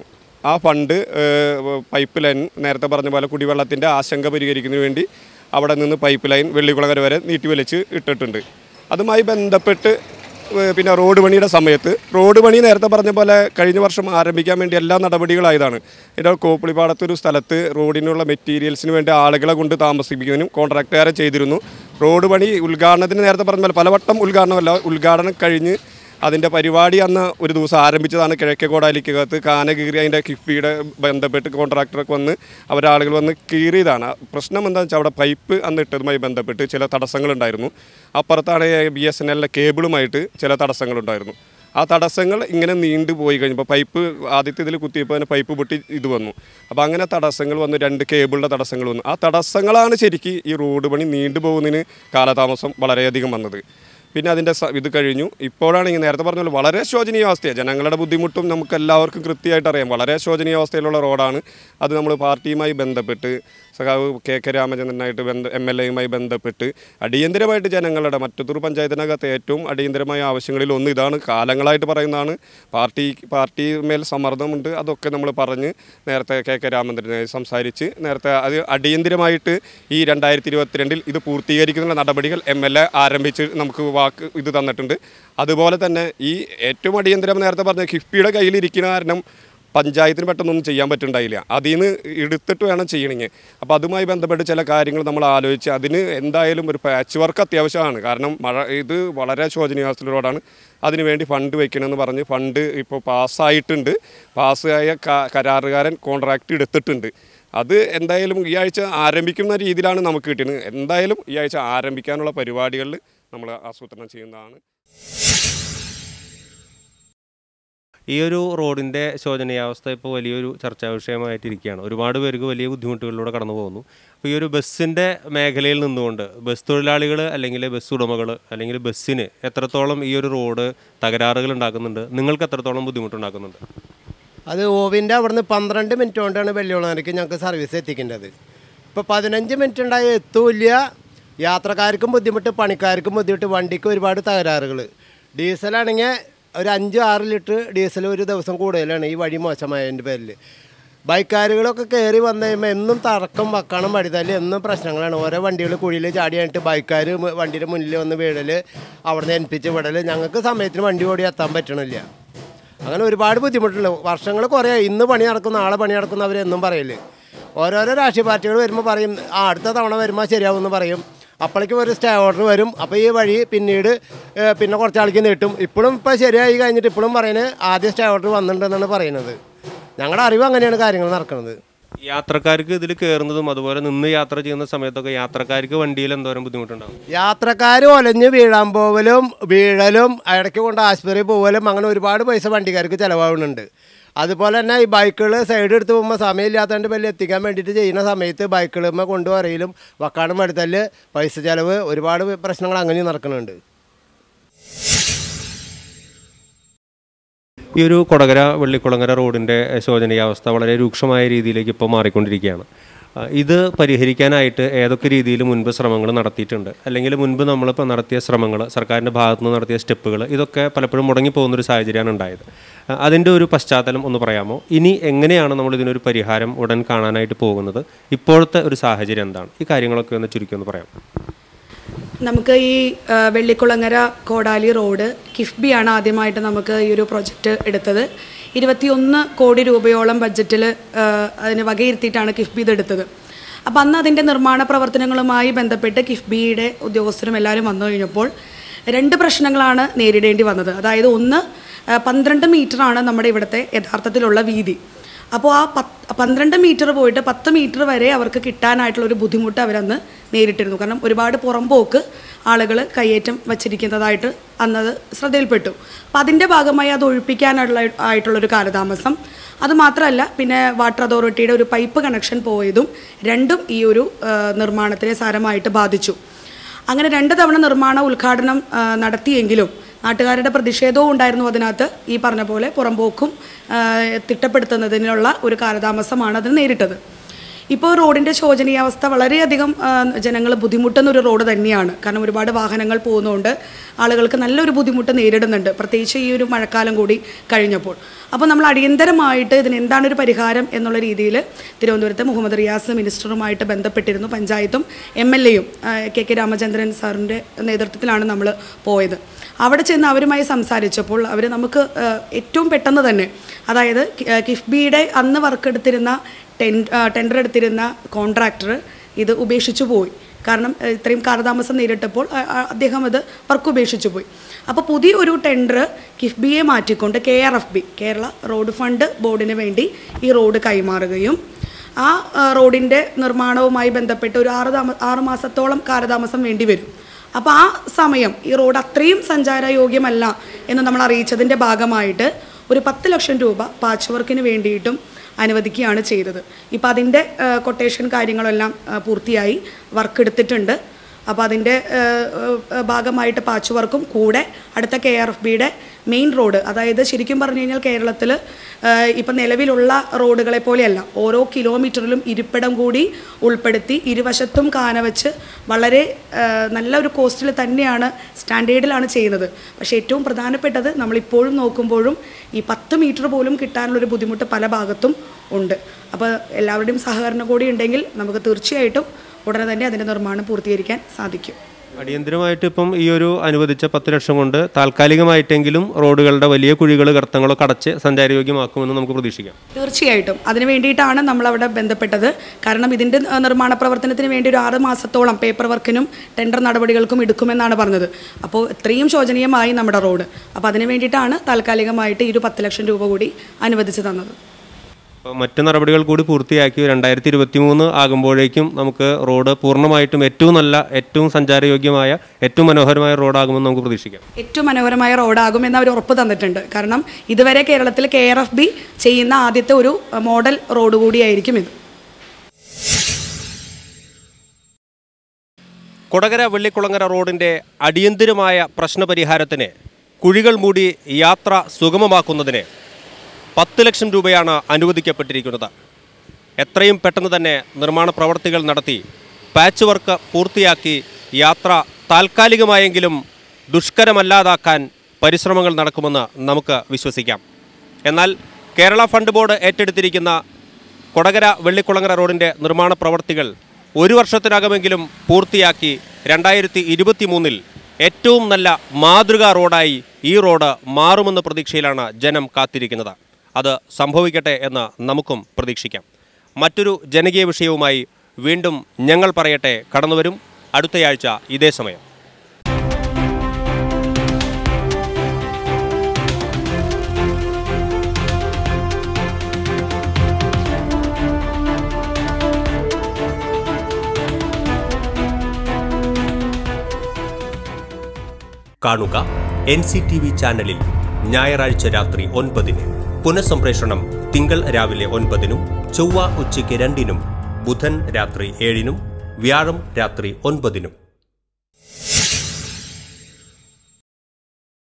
ആ ഫണ്ട് പൈപ്പ് ലൈൻ നേരത്തെ പറഞ്ഞ പോലെ കുടിവെള്ളത്തിൻ്റെ ആശങ്ക പരിഹരിക്കുന്നതിന് വേണ്ടി അവിടെ നിന്ന് പൈപ്പ് ലൈൻ വെള്ളിക്കുളങ്ങര വരെ നീട്ടിവലിച്ച് ഇട്ടിട്ടുണ്ട്. അതുമായി ബന്ധപ്പെട്ട് പിന്നെ റോഡ് പണിയുടെ സമയത്ത് റോഡ് പണി നേരത്തെ പറഞ്ഞ പോലെ കഴിഞ്ഞ വർഷം ആരംഭിക്കാൻ വേണ്ടി എല്ലാ നടപടികളായതാണ്. ഇതിൻ്റെ കോപ്പിളിപ്പാടത്തൊരു സ്ഥലത്ത് റോഡിനുള്ള മെറ്റീരിയൽസിന് വേണ്ടി ആളുകളെ കൊണ്ട് താമസിപ്പിക്കുന്നതിനും കോൺട്രാക്റ്റുകാരെ ചെയ്തിരുന്നു. റോഡ് പണി ഉദ്ഘാടനത്തിന് നേരത്തെ പറഞ്ഞ പോലെ പലവട്ടം ഉദ്ഘാടനം കഴിഞ്ഞ് അതിൻ്റെ പരിപാടി അന്ന് ഒരു ദിവസം ആരംഭിച്ചതാണ്. കിഴക്കേ കോടാലിക്കകത്ത് കാന കീറി അതിൻ്റെ കിഫ്ബിയുടെ ബന്ധപ്പെട്ട് കോൺട്രാക്ടറൊക്കെ വന്ന് അവരാളുകൾ വന്ന് കീറിയതാണ്. പ്രശ്നം എന്താണെന്ന് വെച്ചാൽ അവിടെ പൈപ്പ് അന്ന് ഇട്ടതുമായി ബന്ധപ്പെട്ട് ചില തടസ്സങ്ങളുണ്ടായിരുന്നു. അപ്പുറത്താണ് BSNL കേബിളുമായിട്ട് ചില തടസ്സങ്ങളുണ്ടായിരുന്നു. ആ തടസ്സങ്ങൾ ഇങ്ങനെ നീണ്ടുപോയി കഴിഞ്ഞപ്പോൾ പൈപ്പ് ആദ്യത്തെ ഇതിൽ കുത്തിയപ്പോൾ അതിന് പൈപ്പ് പൊട്ടി ഇത് വന്നു. അപ്പോൾ അങ്ങനെ തടസ്സങ്ങൾ വന്നു, 2 കേബിളിൻ്റെ തടസ്സങ്ങൾ വന്നു. ആ തടസ്സങ്ങളാണ് ശരിക്കും ഈ റോഡ് പണി നീണ്ടുപോകുന്നതിന് കാലതാമസം വളരെയധികം വന്നത്. പിന്നെ അതിൻ്റെ ഇത് കഴിഞ്ഞു. ഇപ്പോഴാണെങ്കിൽ നേരത്തെ പറഞ്ഞ പോലെ വളരെ ശോചനീയാവസ്ഥയാണ്. ജനങ്ങളുടെ ബുദ്ധിമുട്ടും നമുക്ക് എല്ലാവർക്കും കൃത്യമായിട്ട് അറിയാം. വളരെ ശോചനീയാവസ്ഥയിലുള്ള റോഡാണ്. അത് നമ്മൾ പാർട്ടിയുമായി ബന്ധപ്പെട്ട് സഖാവ് KK രാമചന്ദ്രനായിട്ട് MLAയുമായി ബന്ധപ്പെട്ട് അടിയന്തരമായിട്ട് ജനങ്ങളുടെ മറ്റത്തൂർ പഞ്ചായത്തിനകത്ത് ഏറ്റവും അടിയന്തരമായ ആവശ്യങ്ങളിൽ ഒന്ന് ഇതാണ്. കാലങ്ങളായിട്ട് പറയുന്നതാണ്. പാർട്ടി മേൽ സമ്മർദ്ദമുണ്ട്. അതൊക്കെ നമ്മൾ പറഞ്ഞ് നേരത്തെ KK രാമചന്ദ്രനായി സംസാരിച്ച് നേരത്തെ അത് അടിയന്തരമായിട്ട് ഈ 2022 ഇത് പൂർത്തീകരിക്കുന്ന നടപടികൾ MLA ആരംഭിച്ച് നമുക്ക് ഇത് തന്നിട്ടുണ്ട്. അതുപോലെ തന്നെ ഈ ഏറ്റവും അടിയന്തരം നേരത്തെ പറഞ്ഞ കിഫ്ബിയുടെ കയ്യിലിരിക്കുന്ന കാരണം പഞ്ചായത്തിന് പെട്ടെന്നൊന്നും ചെയ്യാൻ പറ്റുന്നുണ്ടായില്ല. അതിൽ നിന്ന് എടുത്തിട്ട് വേണം ചെയ്യണമെങ്കിൽ. അപ്പോൾ അതുമായി ബന്ധപ്പെട്ട് ചില കാര്യങ്ങൾ നമ്മൾ ആലോചിച്ച് അതിന് എന്തായാലും ഒരു പാച്ച് വർക്ക് അത്യാവശ്യമാണ്. കാരണം ഇത് വളരെ ശോചനീയാവസ്ഥയിലൂടെയാണ്. അതിനുവേണ്ടി ഫണ്ട് വയ്ക്കണമെന്ന് പറഞ്ഞ് ഫണ്ട് ഇപ്പോൾ പാസ്സായിട്ടുണ്ട്. പാസ്സായ കരാറുകാരൻ കോൺട്രാക്റ്റ് എടുത്തിട്ടുണ്ട്. അത് എന്തായാലും ഈ ആഴ്ച ആരംഭിക്കുന്ന രീതിയിലാണ് നമുക്ക് കിട്ടിയത്. എന്തായാലും ഈ ആഴ്ച ആരംഭിക്കാനുള്ള പരിപാടികളിൽ നമ്മൾ ആസൂത്രണം ചെയ്യുന്നതാണ്. ഈ ഒരു റോഡിൻ്റെ ശോചനീയാവസ്ഥ ഇപ്പോൾ വലിയൊരു ചർച്ചാ വിഷയമായിട്ടിരിക്കുകയാണ്. ഒരുപാട് പേർക്ക് വലിയ ബുദ്ധിമുട്ടുകളിലൂടെ കടന്നു പോകുന്നു. അപ്പോൾ ഈ ഒരു ബസ്സിൻ്റെ മേഖലയിൽ നിന്നുകൊണ്ട് ബസ് തൊഴിലാളികൾ അല്ലെങ്കിൽ ബസ് ഉടമകൾ അല്ലെങ്കിൽ ബസ്സിന് എത്രത്തോളം ഈ ഒരു റോഡ് തകരാറുകൾ ഉണ്ടാക്കുന്നുണ്ട്? നിങ്ങൾക്ക് എത്രത്തോളം ബുദ്ധിമുട്ടുണ്ടാക്കുന്നുണ്ട്? അത് ഓവിൻ്റെ അവിടുന്ന് 12 മിനിറ്റ് കൊണ്ടാണ് വെള്ളിയുളങ്ങരയ്ക്ക് ഞങ്ങൾക്ക് സർവീസ് എത്തിക്കേണ്ടത്. ഇപ്പോൾ 15 മിനിറ്റ് ഉണ്ടായി എത്തൂല്ല. യാത്രക്കാർക്കും ബുദ്ധിമുട്ട്, പണിക്കാർക്കും ബുദ്ധിമുട്ട്, വണ്ടിക്ക് ഒരുപാട് തകരാറുകൾ. ഡീസലാണെങ്കിൽ ഒരു 5-6 ലിറ്റർ ഡീസൽ ഒരു ദിവസം കൂടുതലാണ് ഈ വഴി മോശമായതിൻ്റെ പേരിൽ. ബൈക്കാരുകളൊക്കെ കയറി വന്നു കഴിയുമ്പോൾ എന്നും തറക്കം വക്കണം വഴിതല്ല് എന്നും പ്രശ്നങ്ങളാണ്. ഓരോ വണ്ടികൾ കുഴിയിൽ ചാടിയായിട്ട് ബൈക്കാർ വണ്ടിയുടെ മുന്നിൽ വന്ന് വീഴൽ, അവിടെ നിന്ന് ഏൽപ്പിച്ച് വിടൽ. ഞങ്ങൾക്ക് സമയത്തിന് വണ്ടി ഓടി എത്താൻ പറ്റണില്ല. അങ്ങനെ ഒരുപാട് ബുദ്ധിമുട്ടുണ്ട്. വർഷങ്ങൾ കുറേ ഇന്ന് പണി നടക്കും നാളെ പണി നടക്കും അവരെന്നും പറയില്ലേ. ഓരോരോ രാഷ്ട്രീയ പാർട്ടികൾ വരുമ്പോൾ പറയും അടുത്ത തവണ വരുമ്പോൾ ശരിയാവുമെന്ന് പറയും. അപ്പോഴേക്കും ഒരു സ്റ്റേ ഓർഡർ വരും. അപ്പോൾ ഈ വഴി പിന്നീട് പിന്നെ കുറച്ചാൾക്ക് നീട്ടും. ഇപ്പോഴും ഇപ്പോൾ ശരിയായി കഴിഞ്ഞിട്ട് ഇപ്പോഴും പറയുന്നത് ആദ്യം സ്റ്റേ ഓർഡർ വന്നിട്ടുണ്ടെന്നാണ് പറയുന്നത്. ഞങ്ങളുടെ അറിവ് അങ്ങനെയാണ് കാര്യങ്ങൾ നടക്കുന്നത്. യാത്രക്കാർക്ക് ഇതിൽ കയറുന്നതും അതുപോലെ നിന്ന് യാത്ര ചെയ്യുന്ന സമയത്തൊക്കെ യാത്രക്കാർക്ക് വണ്ടിയിൽ എന്തോരം ബുദ്ധിമുട്ടുണ്ടാകും? യാത്രക്കാർ ഒലഞ്ഞ് വീഴാൻ വീഴലും ഇടയ്ക്ക് കൊണ്ട് ആശുപത്രി പോകലും അങ്ങനെ ഒരുപാട് പൈസ വണ്ടിക്കാർക്ക് ചിലവാകുന്നുണ്ട്. അതുപോലെ തന്നെ ഈ ബൈക്കുകൾ സൈഡ് എടുത്ത് പോകുമ്പോൾ സമയമില്ലാത്തതിൻ്റെ പേരിൽ എത്തിക്കാൻ വേണ്ടിയിട്ട് ചെയ്യുന്ന സമയത്ത് ബൈക്കുകളുമ്പോൾ കൊണ്ടുവരയിലും വക്കാടും എടുത്തല് പൈസ ചിലവ് ഒരുപാട് പ്രശ്നങ്ങൾ അങ്ങനെ നടക്കുന്നുണ്ട്. ഈ ഒരു കൊടകര വെള്ളിക്കുളങ്ങര റോഡിൻ്റെ ശോചനീയാവസ്ഥ വളരെ രൂക്ഷമായ രീതിയിലേക്ക് ഇപ്പോൾ മാറിക്കൊണ്ടിരിക്കുകയാണ്. ഇത് പരിഹരിക്കാനായിട്ട് ഏതൊക്കെ രീതിയിൽ മുൻപ് ശ്രമങ്ങൾ നടത്തിയിട്ടുണ്ട്? അല്ലെങ്കിൽ മുൻപ് നമ്മളിപ്പോൾ നടത്തിയ ശ്രമങ്ങൾ, സർക്കാരിൻ്റെ ഭാഗത്തു നിന്ന് നടത്തിയ സ്റ്റെപ്പുകൾ, ഇതൊക്കെ പലപ്പോഴും മുടങ്ങിപ്പോകുന്നൊരു സാഹചര്യമാണ് ഉണ്ടായത്. അതിൻ്റെ ഒരു പശ്ചാത്തലം ഒന്ന് പറയാമോ? ഇനി എങ്ങനെയാണ് നമ്മൾ ഇതിനൊരു പരിഹാരം ഉടൻ കാണാനായിട്ട് പോകുന്നത്? ഇപ്പോഴത്തെ ഒരു സാഹചര്യം എന്താണ്? ഈ കാര്യങ്ങളൊക്കെ ഒന്ന് ചുരുക്കി ഒന്ന് പറയാം. നമുക്ക് ഈ വെള്ളിക്കുളങ്ങര കോടാലി റോഡ് കിഫ്ബിയാണ് ആദ്യമായിട്ട് നമുക്ക് ഈ ഒരു പ്രൊജക്റ്റ് എടുത്തത്. 21 കോടി രൂപയോളം ബഡ്ജറ്റിൽ അതിന് വകയിരുത്തിയിട്ടാണ് കിഫ്ബി ഇതെടുത്തത്. അപ്പോൾ അന്ന് അതിൻ്റെ നിർമ്മാണ പ്രവർത്തനങ്ങളുമായി ബന്ധപ്പെട്ട് കിഫ്ബിയുടെ ഉദ്യോഗസ്ഥരും എല്ലാവരും വന്നു കഴിഞ്ഞപ്പോൾ 2 പ്രശ്നങ്ങളാണ് നേരിടേണ്ടി വന്നത്. അതായത് ഒന്ന് 12 മീറ്ററാണ് നമ്മുടെ ഇവിടുത്തെ യഥാർത്ഥത്തിലുള്ള വീതി. അപ്പോൾ ആ 12 മീറ്റർ പോയിട്ട് 10 മീറ്റർ വരെ അവർക്ക് കിട്ടാനായിട്ടുള്ളൊരു ബുദ്ധിമുട്ട് അവരന്ന് നേരിട്ടിരുന്നു. കാരണം ഒരുപാട് പുറംപോക്ക് ആളുകൾ കയ്യേറ്റം വച്ചിരിക്കുന്നതായിട്ട് അന്നത് ശ്രദ്ധയിൽപ്പെട്ടു. അപ്പോൾ അതിൻ്റെ ഭാഗമായി അത് ഒഴിപ്പിക്കാനായിട്ടുള്ളൊരു കാലതാമസം. അതുമാത്രമല്ല, പിന്നെ വാട്ടർ അതോറിറ്റിയുടെ ഒരു പൈപ്പ് കണക്ഷൻ പോയതും രണ്ടും ഈ ഒരു നിർമ്മാണത്തിനെ സാരമായിട്ട് ബാധിച്ചു. അങ്ങനെ 2 തവണ നിർമ്മാണ ഉദ്ഘാടനം നടത്തിയെങ്കിലും നാട്ടുകാരുടെ പ്രതിഷേധവും ഉണ്ടായിരുന്നു. അതിനകത്ത് ഈ പറഞ്ഞ പോലെ പുറംപോക്കും തിട്ടപ്പെടുത്തുന്നതിനുള്ള ഒരു കാലതാമസമാണ് അതിന് നേരിട്ടത്. ഇപ്പോൾ റോഡിൻ്റെ ശോചനീയാവസ്ഥ വളരെയധികം ജനങ്ങൾ ബുദ്ധിമുട്ടുന്ന ഒരു റോഡ് തന്നെയാണ്. കാരണം ഒരുപാട് വാഹനങ്ങൾ പോകുന്നതുകൊണ്ട് ആളുകൾക്ക് നല്ലൊരു ബുദ്ധിമുട്ട് നേരിടുന്നുണ്ട്, പ്രത്യേകിച്ച് ഈ ഒരു മഴക്കാലം കൂടി കഴിഞ്ഞപ്പോൾ. അപ്പോൾ നമ്മൾ അടിയന്തരമായിട്ട് ഇതിന് എന്താണൊരു പരിഹാരം എന്നുള്ള രീതിയിൽ തിരുവനന്തപുരത്ത് മുഹമ്മദ് റിയാസ് മിനിസ്റ്ററുമായിട്ട് ബന്ധപ്പെട്ടിരുന്നു. പഞ്ചായത്തും MLA-യും KK രാമചന്ദ്രൻ സാറിൻ്റെ നേതൃത്വത്തിലാണ് നമ്മൾ പോയത്. അവിടെ ചെന്ന് അവരുമായി സംസാരിച്ചപ്പോൾ അവർ നമുക്ക് ഏറ്റവും പെട്ടെന്ന് തന്നെ, അതായത് കിഫ്ബിയുടെ അന്ന് വർക്കെടുത്തിരുന്ന ടെൻഡർ എടുത്തിരുന്ന കോൺട്രാക്ടർ ഇത് ഉപേക്ഷിച്ചു പോയി. കാരണം ഇത്രയും കാലതാമസം നേരിട്ടപ്പോൾ അദ്ദേഹം അത് വർക്ക് ഉപേക്ഷിച്ചു പോയി. അപ്പോൾ പുതിയൊരു ടെൻഡർ കിഫ്ബിയെ മാറ്റിക്കൊണ്ട് KRFB, കേരള റോഡ് ഫണ്ട് ബോർഡിന് വേണ്ടി ഈ റോഡ് കൈമാറുകയും ആ റോഡിൻ്റെ നിർമ്മാണവുമായി ബന്ധപ്പെട്ട് ഒരു 6 മാസത്തോളം കാലതാമസം വേണ്ടി വരും. അപ്പോൾ ആ സമയം ഈ റോഡ് അത്രയും സഞ്ചാരയോഗ്യമല്ല എന്ന് നമ്മൾ അറിയിച്ചതിൻ്റെ ഭാഗമായിട്ട് ഒരു 10 ലക്ഷം രൂപ പാച്ച് വർക്കിന് വേണ്ടിയിട്ടും അനുവദിക്കുകയാണ് ചെയ്തത്. ഇപ്പോൾ അതിൻ്റെ കൊട്ടേഷൻ കാര്യങ്ങളെല്ലാം പൂർത്തിയായി, വർക്ക് എടുത്തിട്ടുണ്ട്. അപ്പോൾ അതിൻ്റെ ഭാഗമായിട്ട് പാച്ച് വർക്കും കൂടെ അടുത്ത KRFBയുടെ മെയിൻ റോഡ്, അതായത് ശരിക്കും പറഞ്ഞു കഴിഞ്ഞാൽ കേരളത്തിൽ ഇപ്പം നിലവിലുള്ള റോഡുകളെ പോലെയല്ല, ഓരോ കിലോമീറ്ററിലും ഇരിപ്പിടം കൂടി ഉൾപ്പെടുത്തി ഇരുവശത്തും കാന വെച്ച് വളരെ നല്ലൊരു കോസ്റ്റിൽ തന്നെയാണ്, സ്റ്റാൻഡേർഡിലാണ് ചെയ്യുന്നത്. പക്ഷേ ഏറ്റവും പ്രധാനപ്പെട്ടത് നമ്മളിപ്പോഴും നോക്കുമ്പോഴും ഈ 10 മീറ്റർ പോലും കിട്ടാനുള്ളൊരു ബുദ്ധിമുട്ട് പല ഭാഗത്തും ഉണ്ട്. അപ്പോൾ എല്ലാവരുടെയും സഹകരണം കൂടി ഉണ്ടെങ്കിൽ നമുക്ക് തീർച്ചയായിട്ടും ഉടനെ തന്നെ അതിൻ്റെ നിർമ്മാണം പൂർത്തീകരിക്കാൻ സാധിക്കും. അടിയന്തരമായിട്ട് ഇപ്പം ഈ ഒരു അനുവദിച്ച 10 ലക്ഷം കൊണ്ട് താൽക്കാലികമായിട്ടെങ്കിലും റോഡുകളുടെ വലിയ കുഴികൾ, ഗർത്തങ്ങളൊക്കെ അടച്ച് സഞ്ചാരയോഗ്യമാക്കുമെന്ന് നമുക്ക് പ്രതീക്ഷിക്കാം. തീർച്ചയായിട്ടും അതിന് വേണ്ടിയിട്ടാണ് നമ്മളവിടെ ബന്ധപ്പെട്ടത്. കാരണം ഇതിൻ്റെ നിർമ്മാണ പ്രവർത്തനത്തിന് വേണ്ടി ഒരു 6 മാസത്തോളം പേപ്പർ വർക്കിനും ടെൻഡർ നടപടികൾക്കും എടുക്കുമെന്നാണ് പറഞ്ഞത്. അപ്പോൾ ഇത്രയും ശോചനീയമായി നമ്മുടെ റോഡ്. അപ്പോൾ അതിന് വേണ്ടിയിട്ടാണ് താൽക്കാലികമായിട്ട് ഈ ഒരു 10 ലക്ഷം രൂപ കൂടി അനുവദിച്ച് തന്നത്. മറ്റ് നടപടികൾ കൂടി പൂർത്തിയാക്കി 2023 ആകുമ്പോഴേക്കും നമുക്ക് റോഡ് പൂർണ്ണമായിട്ടും ഏറ്റവും നല്ല, ഏറ്റവും സഞ്ചാരയോഗ്യമായ, ഏറ്റവും മനോഹരമായ റോഡാകുമെന്ന് നമുക്ക് പ്രതീക്ഷിക്കാം. ഏറ്റവും മനോഹരമായ റോഡാകുമെന്ന് അവർ ഉറപ്പ് തന്നിട്ടുണ്ട്. കാരണം ഇതുവരെ കേരളത്തിൽ KRFB ചെയ്യുന്ന ആദ്യത്തെ ഒരു മോഡൽ റോഡ് കൂടിയായിരിക്കും ഇത്. കൊടകര വെള്ളിക്കുളങ്ങര റോഡിൻ്റെ അടിയന്തരമായ പ്രശ്നപരിഹാരത്തിന്, കുഴികൾ മൂടി യാത്ര സുഗമമാക്കുന്നതിന് 10 ലക്ഷം രൂപയാണ് അനുവദിക്കപ്പെട്ടിരിക്കുന്നത്. എത്രയും പെട്ടെന്ന് തന്നെ നിർമ്മാണ പ്രവർത്തികൾ നടത്തി പാച്ച് വർക്ക് പൂർത്തിയാക്കി യാത്ര താൽക്കാലികമായെങ്കിലും ദുഷ്കരമല്ലാതാക്കാൻ പരിശ്രമങ്ങൾ നടക്കുമെന്ന് നമുക്ക് വിശ്വസിക്കാം. എന്നാൽ കേരള ഫണ്ട് ബോർഡ് ഏറ്റെടുത്തിരിക്കുന്ന കൊടകര വെള്ളിക്കുളങ്ങര റോഡിൻ്റെ നിർമ്മാണ പ്രവർത്തികൾ 1 വർഷത്തിനകമെങ്കിലും പൂർത്തിയാക്കി 2023 ഏറ്റവും നല്ല മാതൃകാ റോഡായി ഈ റോഡ് മാറുമെന്ന പ്രതീക്ഷയിലാണ് ജനം കാത്തിരിക്കുന്നത്. അത് സംഭവിക്കട്ടെ എന്ന് നമുക്കും പ്രതീക്ഷിക്കാം. മറ്റൊരു ജനകീയ വിഷയവുമായി വീണ്ടും ഞങ്ങൾ പറയട്ടെ കടന്നുവരും അടുത്തയാഴ്ച ഇതേ സമയം. കാണുക NCTV ചാനലിൽ ഞായറാഴ്ച രാത്രി 9-ന്. പുനഃസംപ്രേഷണം തിങ്കൾ രാവിലെ 9-നും, ചൊവ്വ ഉച്ചയ്ക്ക് 2-നും, ബുധൻ രാത്രി 7-നും, വ്യാഴം രാത്രി 9-നും.